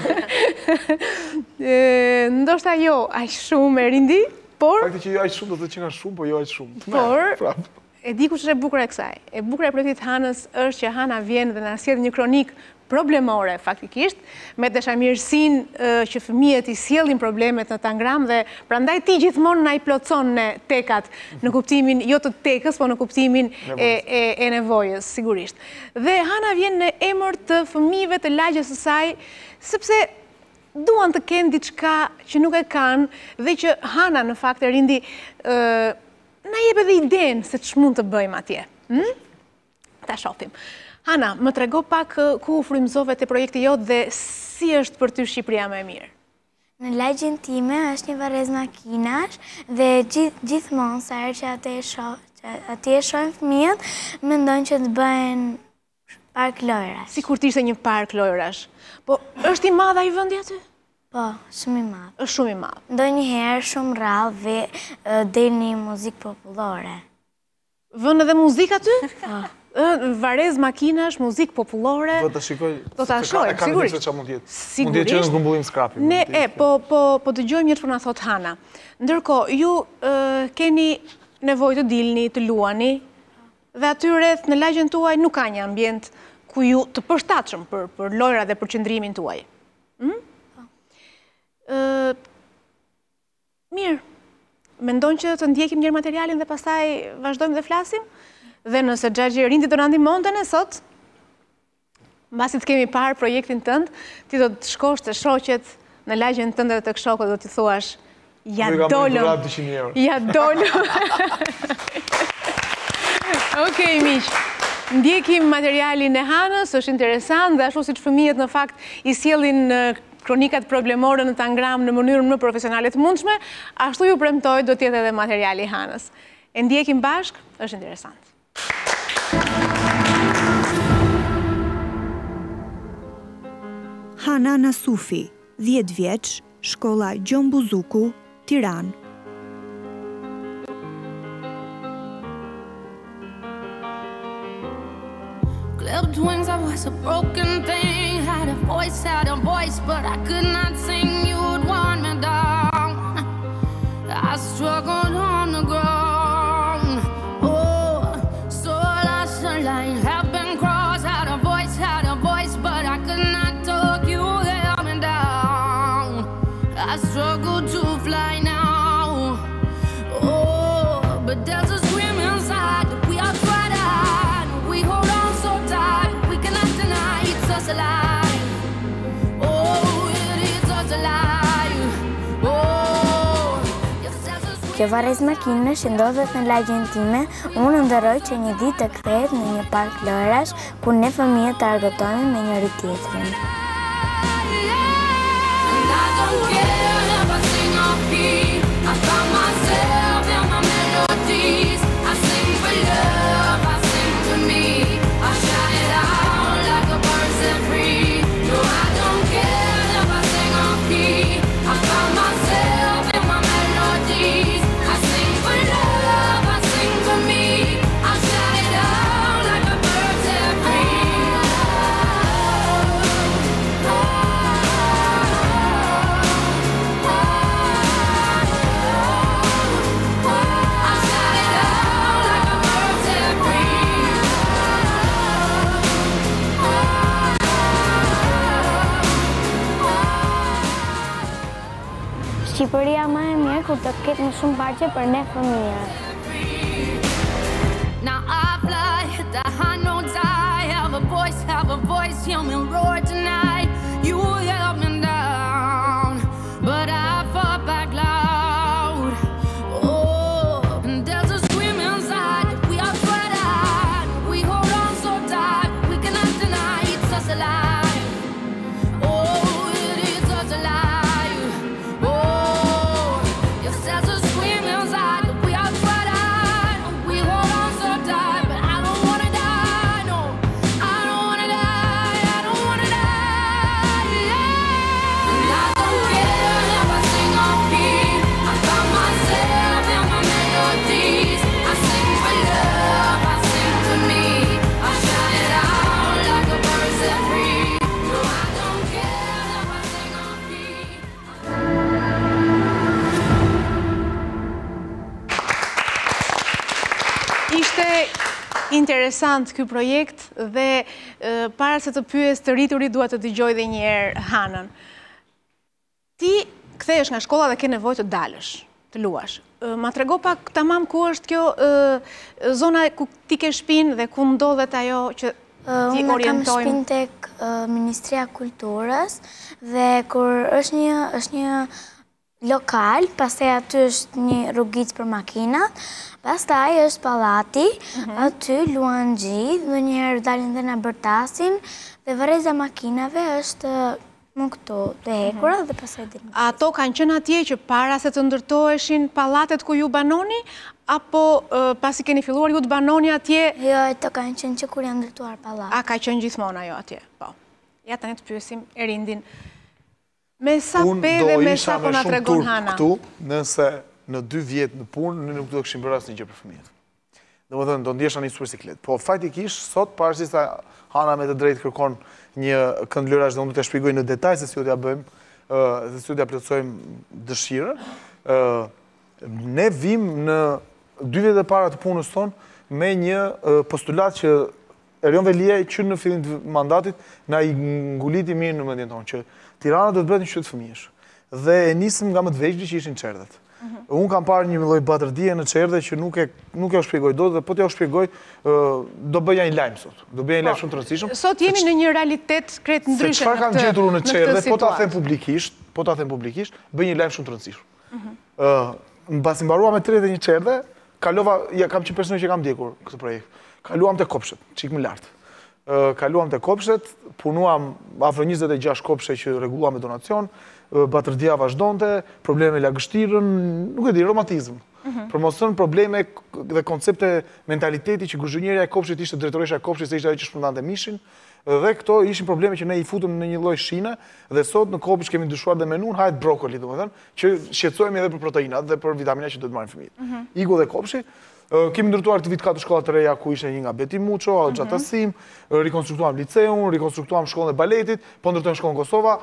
Ndoshta jo, aq shumë e rindi, por... Fakti që jo aq shumë do të që nga shumë, po jo aq shumë. Por, e di ku që është e bukur e kësaj. E bukur e projektit Hanës është që Hana vjen dhe na sjell një kronik problemore, faktikisht, me dashamirësinë që fëmijët i sjellin problemet në Tangram dhe prandaj ti gjithmonë na i plotson ne tekat në kuptimin jo të tekës, po në kuptimin e nevojës, sigurisht. Dhe Hana vjen në emër të fëmijëve të lagjes së saj, sepse duan të kenë diçka që nuk e kanë dhe që Hana në fakt e rindi na jep edhe idenë se ç'mund të bëjmë atje. Ta shohim. Hana, më trego pak ku u frymëzove te projekti jot dhe si është për ty Shqipëria më e mirë? Në lagjen time është një varrezë makinash dhe gjithmonë sa herë që atje shohin fëmijët, mendojnë që të bëhen park lojrash. Sikur të ishte një park lojrash. Po, është i madh ai vendi aty? Po, shumë i madh. Është shumë i madh. Ndonjëherë shumë rrallë delni muzikë popullore. Vën edhe muzikë aty? Po. Varez makinash, muzikë popullore. Do të shikoj. Do ta shoh, sigurisht. Se çfarë mund të jetë. Sigurisht. Mund të jetë që në grumbullim skrapi. Ne po dëgjojmë një çfarë na thot Hana. Ndërkohë, ju keni nevojë të dilni, të luani, dhe aty rreth në lagjen tuaj nuk ka një ambient ku ju të përshtatshëm për lojra dhe për qëndrimin tuaj. Mirë. Mendon që të ndjekim njërë materialin dhe pastaj vazhdojmë dhe flasim? Dhe nëse Xhaxhi Rindi do na ndihmonte ne sot, mbasi të kemi parë projektin tënd, ti do të shkosh të shoqet në lagjen tënde dhe të shokët do t'i thuash ja dolëm. Ja dolëm. Okej, miq. Ndjekim materialin e Hanës, është interesant dhe ashtu siç fëmijët në fakt i sjellin kronikat problemore në Tangram në mënyrën më profesionale të mundshme, ashtu ju premtoj do të jetë edhe materiali i Hanës. E ndjekim bashk, është interesant. Hana Nasufi, 10 vjeç, shkolla Gjon Buzuku, Tiranë. Clipped wings, I was a broken thing. Had a voice, but I could not sing. You would want me down. I struggled on the ground. Oh, so lost the line. Have been crossed. Had a voice, but I could not talk. You held me down. I struggle to fly now. Oh, but there's a scream inside that we are tried out. We hold on so tight. We cannot deny it's us alive. Oh, it is us alive. Oh, yes, there's a scream. Kjo varrezë makinash që ndodhet në lagjen time, unë ndërroj që një ditë të kthehet në një park lojrash ku ne fëmijët të argëtohemi me njëri tjetrin. I found myself in my melodies. I sing for love, I sing for me. I shout it out like a bird set free. No, I don't care if I sing off key. I found myself in my Shqipëria më e mirë kur të ketë më shumë parqe për ne fëmijët. Now I fly, hit the high notes, I have a voice, hear me roar tonight. You held me down, but I fought back loud. Oh, and there's a scream inside, we are spread out. We hold on so tight, we cannot deny it's us alive. Oh, it is us alive. Oh, yes, there's a scream inside, we are spread out. We hold on so tight, but I don't wanna die, no. I don't wanna die, I don't wanna die, yeah. And I don't care if I sing off key. I found myself in my melodies. I sing for love, I sing for me. I shout it out like a bird set free. No, I don't care if I sing off key. Ishte interesant ky projekt dhe para se të pyes të rriturit dua të dëgjoj edhe një herë Hanën. Ti kthehesh nga shkolla dhe ke nevojë të dalësh, të luash. Ma trego pak tamam ku është kjo zona ku ti ke shtëpinë dhe ku ndodhet ajo që ti Unë kam orientojmë? shtëpinë tek Ministria e Kulturës dhe kur është një lokal, pastaj aty është një rrugicë për makinat, pastaj është pallati, aty luan gjithë, ndonjëherë dalin dhe na bërtasin dhe varreza e makinave është më këtu të hekura dhe pastaj dilin. Ato kanë qenë atje që para se të ndërtoheshin pallatet ku ju banoni, apo pasi keni filluar ju të banoni atje? Jo, ato kanë qenë që kur janë ndërtuar pallatet. A ka qenë gjithmonë ajo atje? Po. Ja tani të pyesim Erindin. Me sa pe dhe me sa po na tregon Hana? Këtu, nëse në 2 vjet në punë, në nuk do të kishim bërë asnjë gjë për fëmijët. Domethënë do ndjesha një super siklet. Po faktikisht sot pavarësisht se Hana me të drejtë kërkon një këndlërash dhe unë do t'ja shpjegoj në detaj se si do t'ja bëjmë, dhe si do t'ja plotësojmë dëshirën. Ne vim në 2 vjet e para të punës tonë me një postulat që Erion Velia që në fillim të mandatit na i nguliti mirë në mendjen tonë që Tirana do të bëhet një qytet fëmijësh. Dhe e nisëm nga më të vegjël që ishin Çerdhet. Unë kam parë një lloj batërdie në Çerdhe që nuk e shpjegoj dot dhe po t'ja shpjegoj do bëja një lajm sot. Do bëja një lajm shumë të rëndësishëm. Sot jemi në një realitet krejt ndryshe. Se çfarë kam gjetur unë në Çerdhe, po ta them publikisht, bëj një lajm shumë të rëndësishëm. Mbasi mbarua me 31 Çerdhe, kam qenë personi që kam ndjekur këtë projekt. Kaluam te Kopshtet, çik më lart. Kaluam te Kopshtet, punuam afër 26 kopshte që rregulluam me donacion, batërdia vazhdonte, probleme me lagështirën, nuk e di, romantizëm. Promocion probleme dhe koncepte mentaliteti që guzhënierja e kopshtit ishte drejtoresha e kopshtit se ishte ajo që shpërndante mishin, dhe këto ishin probleme që ne i futëm në një lloj shine dhe sot në kopsht kemi ndryshuar dhe menun, hahet brokoli, domethënë, që shqetësohemi edhe për proteinat dhe për vitaminat që duhet marrin fëmijët. Iku dhe kopshti. Kemi ndërtuar këtë vit 4 shkolla të reja ku ishte një nga Beti Muço, Xhatasim, rikonstruktuam liceun, rikonstruktuam shkollën e baletit, po ndërtojmë shkollën Kosova.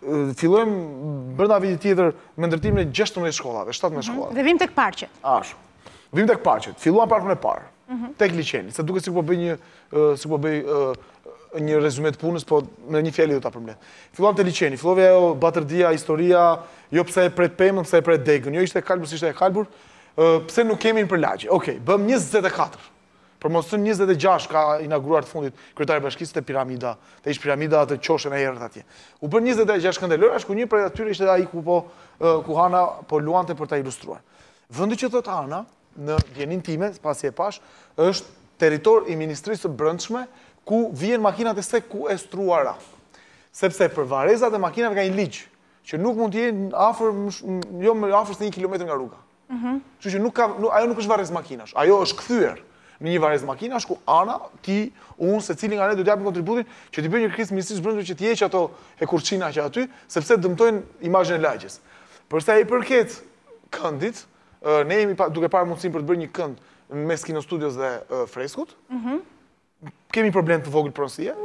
Fillojmë brenda vitit tjetër me ndërtimin e 16 shkollave, 17 shkollave. Dhe vim tek parqet. Ashtu. Vim tek parqet. Filluam parkun e parë. Tek liçeni, se duket sikur po bëj një rezume të punës, po në një fjalë do ta përmbledh. Filluam te liçeni, fillova ajo batërdia, historia, jo pse e pret pemën, pse e pret degën, jo ishte e kalbur, ishte e kalbur. Pse nuk kemi në përlagje? Okej, bëm 24. Promocion 26 ka inauguruar të fundit kryetari i bashkisë te piramida, te ish piramida të qoshën e herët atje. U bën 26 këndelërash, ku një prej atyre ishte ai ku Hana po luante për ta ilustruar. Vendi që thot Hana, në djenin time, pasi e pash, është territor i Ministrisë së Brendshme ku vijnë makinat e sekuestruara. Sepse për varrezat e makinave ka një ligj që nuk mund të jenë afër se 1 kilometër nga rruga. Kështu që ajo nuk është varrezë makinash, ajo është kthyer në një varrezë makinash ku Ana, ti, unë, secili nga ne do të japim kontributin që t'i bëjë një kërkesë Ministrisë së Brendshme që t'i heqë ato hekurçina që aty, sepse dëmtojnë imazhin e lagjes. Përsa i përket këndit, ne jemi duke parë mundësinë për të bërë një kënd mes Kino Studios dhe Freskut. Kemi problem të vogël pronësie,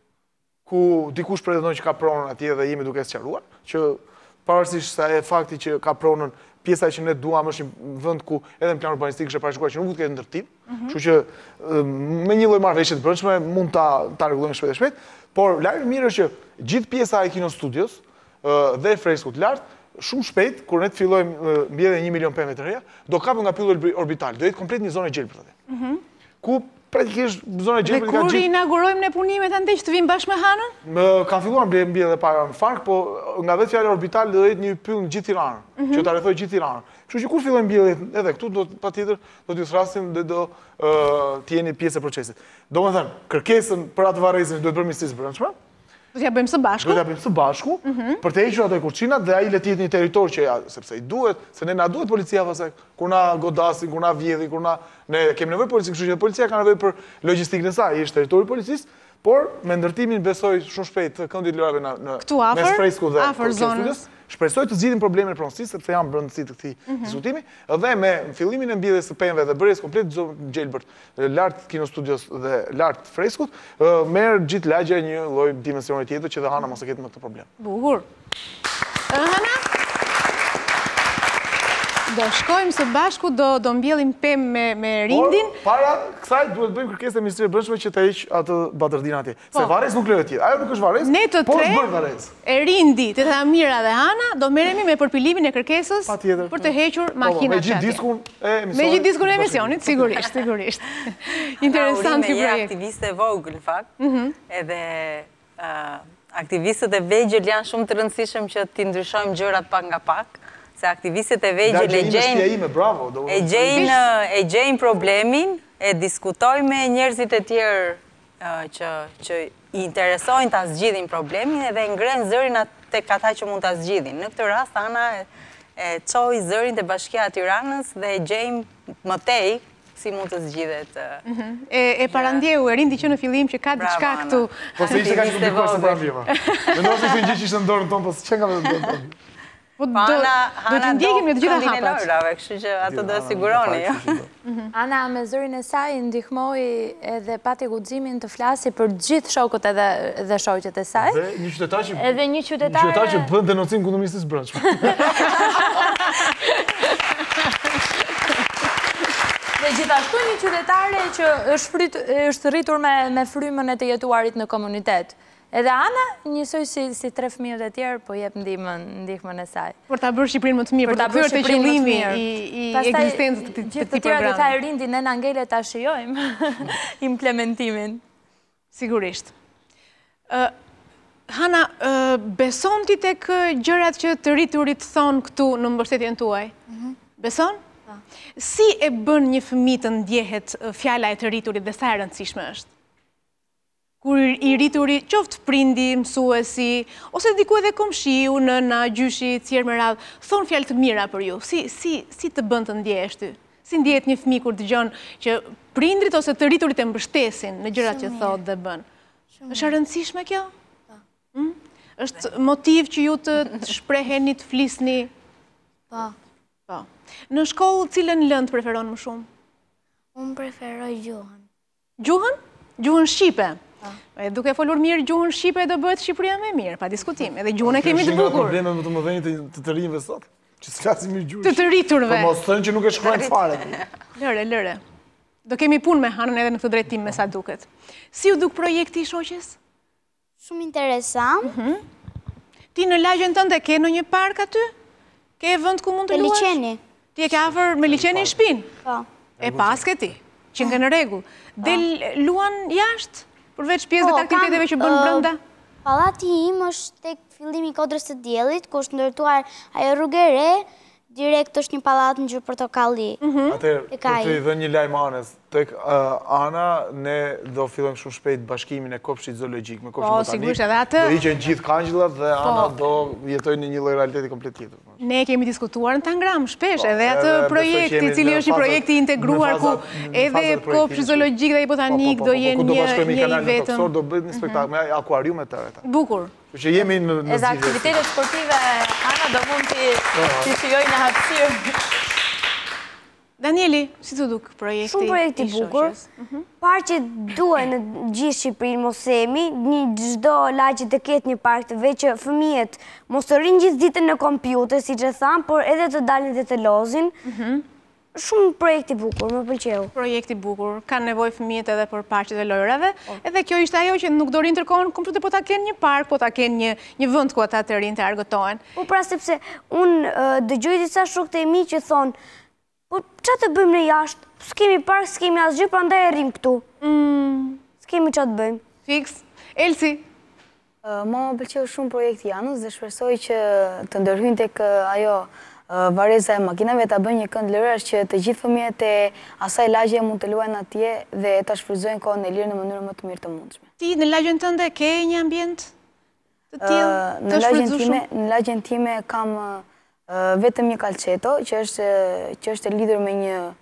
ku dikush pretendon që ka pronën atje dhe jemi duke sqaruar, që pavarësisht se fakti që ka pronën, pjesa që ne duam është një vend ku edhe në plan urbanistik është e parashikuar që nuk mund të ketë ndërtim, kështu që me një lloj marrëveshje të brendshme mund ta rregullojmë shpejt e shpejt, por lajmi mirë është që gjithë pjesa e Kino Studios dhe Freskut lart shumë shpejt, kur ne të fillojmë mbjelljen 1 milion pemëve të reja, do kapë nga pyllu orbital, do jetë komplet një zonë e gjelbërt aty. Ku praktikisht zona e gjelbërt ka gjithë. Dhe kur inaugurojmë ne punimet ande që të vim bashkë me Hanën? Kanë filluar mbjellje para në Fark, po nga vetë fjala orbital do jetë një pyll në gjithë Tiranën, që ta rrethojë gjithë Tiranën. Kështu që kur fillojmë mbjelljet edhe këtu, patjetër do t'ju thrasim dhe do të jeni pjesë e procesit. Domethënë, kërkesën për atë varrezën duhet bërë Ministrisë së Brendshme. Do t'ja bëjmë së bashku? Do t'ja bëjmë së bashku, për të hequr ato kurçinat dhe ai le të jetë një territor që sepse i duhet, se ne na duhet policia pastaj, kur na godasin, kur na vjedhin, kur ne kemi nevojë polici, kështu që policia ka nevojë për logjistikën e saj, është territori i policisë, por me ndërtimin besoj shumë shpejt këndit lojave në mes freskut dhe afër zonës. Shpresoj të zgjidhim problemin e pronësisë, sepse jam brendësi të këtij diskutimi, dhe me fillimin e mbjelljes së pemëve dhe bërjes komplet zonë gjelbërt, lart kinostudios dhe lart freskut, merr gjithë lagja një lloj dimensioni tjetër që dhe Hana mos e ketë më këtë problem. Bukur. Hana? Do shkojmë së bashku, do mbjellim pemë me Rindin. Por, para kësaj duhet bëjmë kërkesë e Ministrisë së Brendshme që ta heq atë Batërdinë atje. Se varrez nuk lejohet tjetër. Ajo nuk është varrez. Ne të tre, e Rindi, Tetamira dhe Hana, do merremi me përpilimin e kërkesës për të hequr makinat me gjithë diskun e emisionit. Me gjithë diskun e emisionit, sigurisht. Interesant ky projekt. Je aktiviste e vogël, në fakt, edhe aktivistët e vegjël janë shumë të rëndësishëm që t'i ndryshojmë gjërat pak nga pak. Se aktivistët e vegjël e gjejnë problemin, e diskutojnë me njerëzit e tjerë që i interesojnë ta zgjidhin problemin edhe ngrenë zërin tek ata që mund ta zgjidhin. Në këtë rast, Ana e çoi zërin te Bashkia e Tiranës dhe e gjejmë më tej si mund të zgjidhet. E parandjeu e Rindi që në fillim që ka diçka këtu. Po se ishte kaq komplikuar së parandjeva. Mendoj se gjë që ishte në dorën tonë, po s'ka nga vetë. Do të ndjekim në të gjitha hapat. Kështu që ato do e siguroni. Ana me zërin e saj ndihmoi edhe pati guximin të flasi për gjithë shokët edhe shoqet e saj. Edhe një qytetar që bën denoncim kundër Ministrisë së Brendshme. Dhe gjithashtu një qytetare që është rritur me frymën e të jetuarit në komunitet. Edhe Ana, njësoj si tre fëmijët e tjerë, po jep ndihmën e saj. Për ta bërë Shqipërinë më të mirë, për ta bërë të qëllimi i ekzistencës të këtij programi. Gjithë të tjerë dhe tha e Rindi, ne na ngele ta shijojmë implementimin. Sigurisht. Hana, beson ti tek gjërat që të rriturit thonë këtu në mbështetjen tuaj? Beson? Si e bën një fëmijë të ndjehet fjala e të rriturit dhe sa e rëndësishme është? Kur i rrituri, qoftë prindi, mësuesi, ose diku edhe komshiu, nëna, gjyshi, cjerë me radhë, thonë fjalë të mira për ju. Si të bën të ndjehesh ty? Si ndjehet një fëmijë kur dëgjon që prindrit ose të rriturit e mbështesin në gjërat që thotë dhe bën? Është e rëndësishme kjo? Është motiv që ju të shpreheni, të flisni? Po. Në shkollë, cilën lëndë preferon më shumë? Unë preferoj gjuhën. Gjuhën? Gjuhën Shqipe? Duke folur mirë gjuhën Shqipe do bëhet Shqipëria më mirë, pa diskutim. Edhe gjuhën e kemi të bukur. Është probleme më të mëdhenj të rinjve sot, që s'flasin mirë gjuhën. Të rriturve. Po mos thënë që nuk e shkruajnë fare. Lëre. Do kemi punë me Hanën edhe në këtë drejtim me sa duket. Si u duk projekti i shoqes? Shumë interesant. Ti në lagjen tënde ke ndonjë park aty? Ke vend ku mund të luash? Liçeni. Ti e ke afër me liçenin në shtëpinë? Po. E pas ke ti, që nga në rregull. Del luan jashtë? Përveç pjesë të aktiviteteve që bënë brenda? Pallati im është tek fillimi i Kodrës së Diellit, ku është ndërtuar ajo rrugë e re, direkt është një pallat në ngjyrë portokalli. Atëherë, për të i dhënë një lajm Anës, tek Ana ne do fillojmë shumë shpejt bashkimin e kopshtit zoologjik me kopshtin botanik. Sigurisht edhe atë. Do hiqen gjithë kangjullat dhe Ana do jetojë në një lloj realiteti komplet tjetër. Ne kemi diskutuar në Tangram shpesh, edhe atë projekti, i cili është një projekt i integruar ku edhe kopshti zoologjik dhe botanik do jenë një i vetëm. Do bëhet një spektakël me akuariume të tjera. Bukur. Që jemi në zgjidhje. Edhe aktivitetet sportive Ana do mund t'i shijojë në hapësirë. Danieli, si të duk projekti? Shumë projekti bukur. Parë që duhe në gjithë Shqipërinë mos themi, një çdo lagje të ketë një park të vetë që fëmijët mos të rinë gjithë ditën në kompjuter, siç e tham, por edhe të dalin dhe të lozin. Shumë projekti bukur, më pëlqeu. Projekti bukur, kanë nevojë fëmijët edhe për parqet e lojrave, edhe kjo ishte ajo që nuk do rinë tërkohën kompjuter, po ta kenë një park, po ta kenë një vend ku ata të rinë të argëtohen. Po pra sepse unë dëgjoj disa shokë të mi që thonë, po çfarë të bëjmë në jashtë? S'kemi park, s'kemi asgjë, prandaj rrim këtu. S'kemi çfarë të bëjmë. Fiks. Elsi. Më pëlqeu shumë projekti Janus dhe shpresoj që të ndërhyjnë tek ajo vareza e makinave, ta bëjnë një kënd lojrash që të gjithë fëmijët e asaj lagje mund të luajnë atje dhe ta shfrytëzojnë kohën e lirë në mënyrë më të mirë të mundshme. Ti në lagjen tënde ke një ambient të tillë të shfrytëzueshëm? Në lagjen time kam vetëm një kalçeto që është lidhur me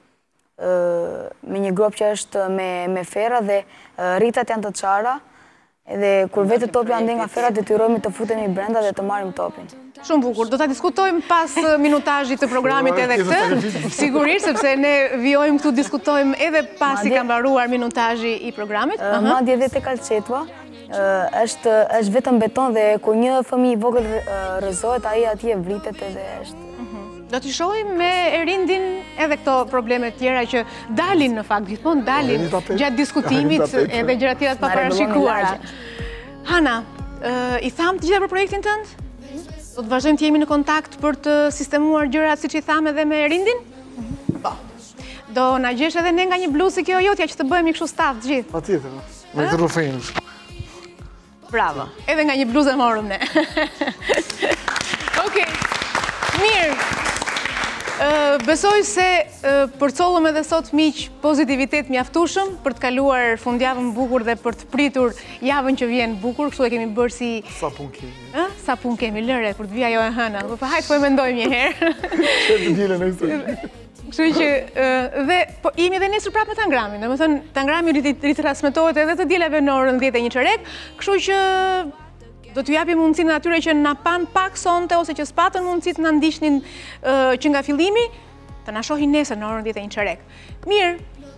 një grop që është me ferra dhe rritat janë të çara. Edhe kur vetë topi ande nga ferrat, detyrojmë të futemi brenda dhe të marrim topin. Shumë bukur. Do ta diskutojmë pas minutazhit të programit edhe këtë. Sigurisht, sepse ne vijojmë këtu diskutojmë edhe pasi ka mbaruar minutazhi i programit. Madje edhe te kalçetva është vetëm beton dhe kur një fëmijë i vogël rrëzohet, ai atje vritet edhe është. Do t'i shohim me Erindin edhe këto probleme tjera që dalin në fakt, gjithmonë dalin gjatë diskutimit edhe gjëra tjera të paparashikuara. Hana, i tham të gjitha për projektin tënd? Do të vazhdojmë të jemi në kontakt për të sistemuar gjërat siç i tham edhe me Erindin? Po. Do na gjesh edhe ne nga një bluzë kjo jotja që të bëhemi kështu staf të gjithë. Patjetër. Me këtë rufin. Bravo. Edhe nga një bluzë morëm ne. Okej. Mirë. Besoj se përcollëm edhe sot miq pozitivitet mjaftueshëm për të kaluar fundjavën bukur dhe për të pritur javën që vjen bukur, kështu e kemi bërë si sa punë kemi. Sa punë kemi, lëre për të vija ajo e hëna. Po hajt po e mendojmë një herë. Çfarë të dielën ai? Kështu që dhe po jemi edhe nesër prapë me Tangramin. Domethënë Tangrami ritransmetohet edhe të dielave në orën 10:01, kështu që do t'ju japim mundësinë atyre që na pan pak sonte ose që s'patën mundësi të na ndiqnin që nga fillimi, të na shohin nesër në orën 10:01. Mirë,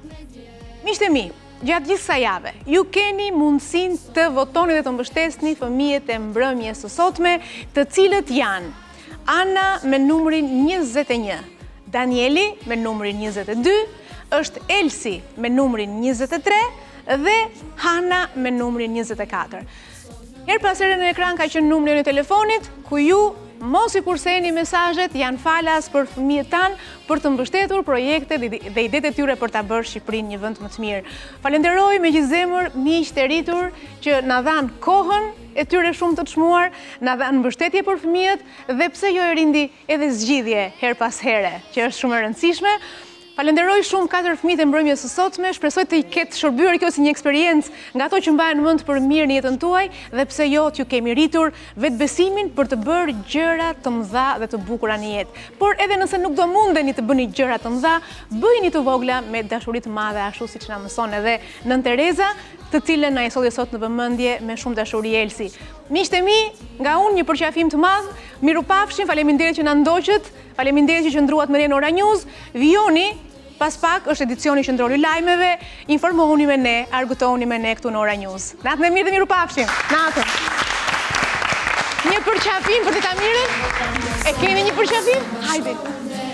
miqtë e mi, gjatë gjithë kësaj jave, ju keni mundësinë të votoni dhe të mbështesni fëmijët e mbrëmjes së sotme, të cilët janë Ana me numrin 21, Danieli me numrin 22, është Elsi me numrin 23 dhe Hana me numrin 24. Her pas here në ekran ka qenë numri i telefonit ku ju mos i kurseni mesazhet, janë falas për fëmijët tanë për të mbështetur projekte dhe idetë e tyre për ta bërë Shqipërinë një vend më të mirë. Falenderoj me gjithë zemër miqtë e rritur që na dhanë kohën e tyre shumë të çmuar, na dhanë mbështetje për fëmijët dhe pse jo Erindi edhe zgjidhje her pas here, që është shumë e rëndësishme. Falenderoj shumë 4 fëmijët e mbrëmjes së sotme, shpresoj të ketë shërbyer kjo si një eksperiencë nga ato që mbajnë mend për mirë në jetën tuaj dhe pse jo t'ju kemi rritur vetbesimin për të bërë gjëra të mëdha dhe të bukura në jetë. Por edhe nëse nuk do mundeni të bëni gjëra të mëdha, bëjini të vogla me dashuri të madhe ashtu siç na mëson edhe Nën Tereza, të cilën na e solli sot në vëmendje me shumë dashuri Elsi. Miqtë e mi, nga unë një përqafim të madh, mirupafshim, faleminderit që na ndoqët, faleminderit që qëndruat me ne në Ora News. Vijoni, pas pak është edicioni qendror i lajmeve, informohuni me ne, argëtohuni me ne këtu në Ora News. Natën e mirë dhe mirupafshim. Natën. Një përqafim për Ditamirën? E keni një përqafim? Hajde.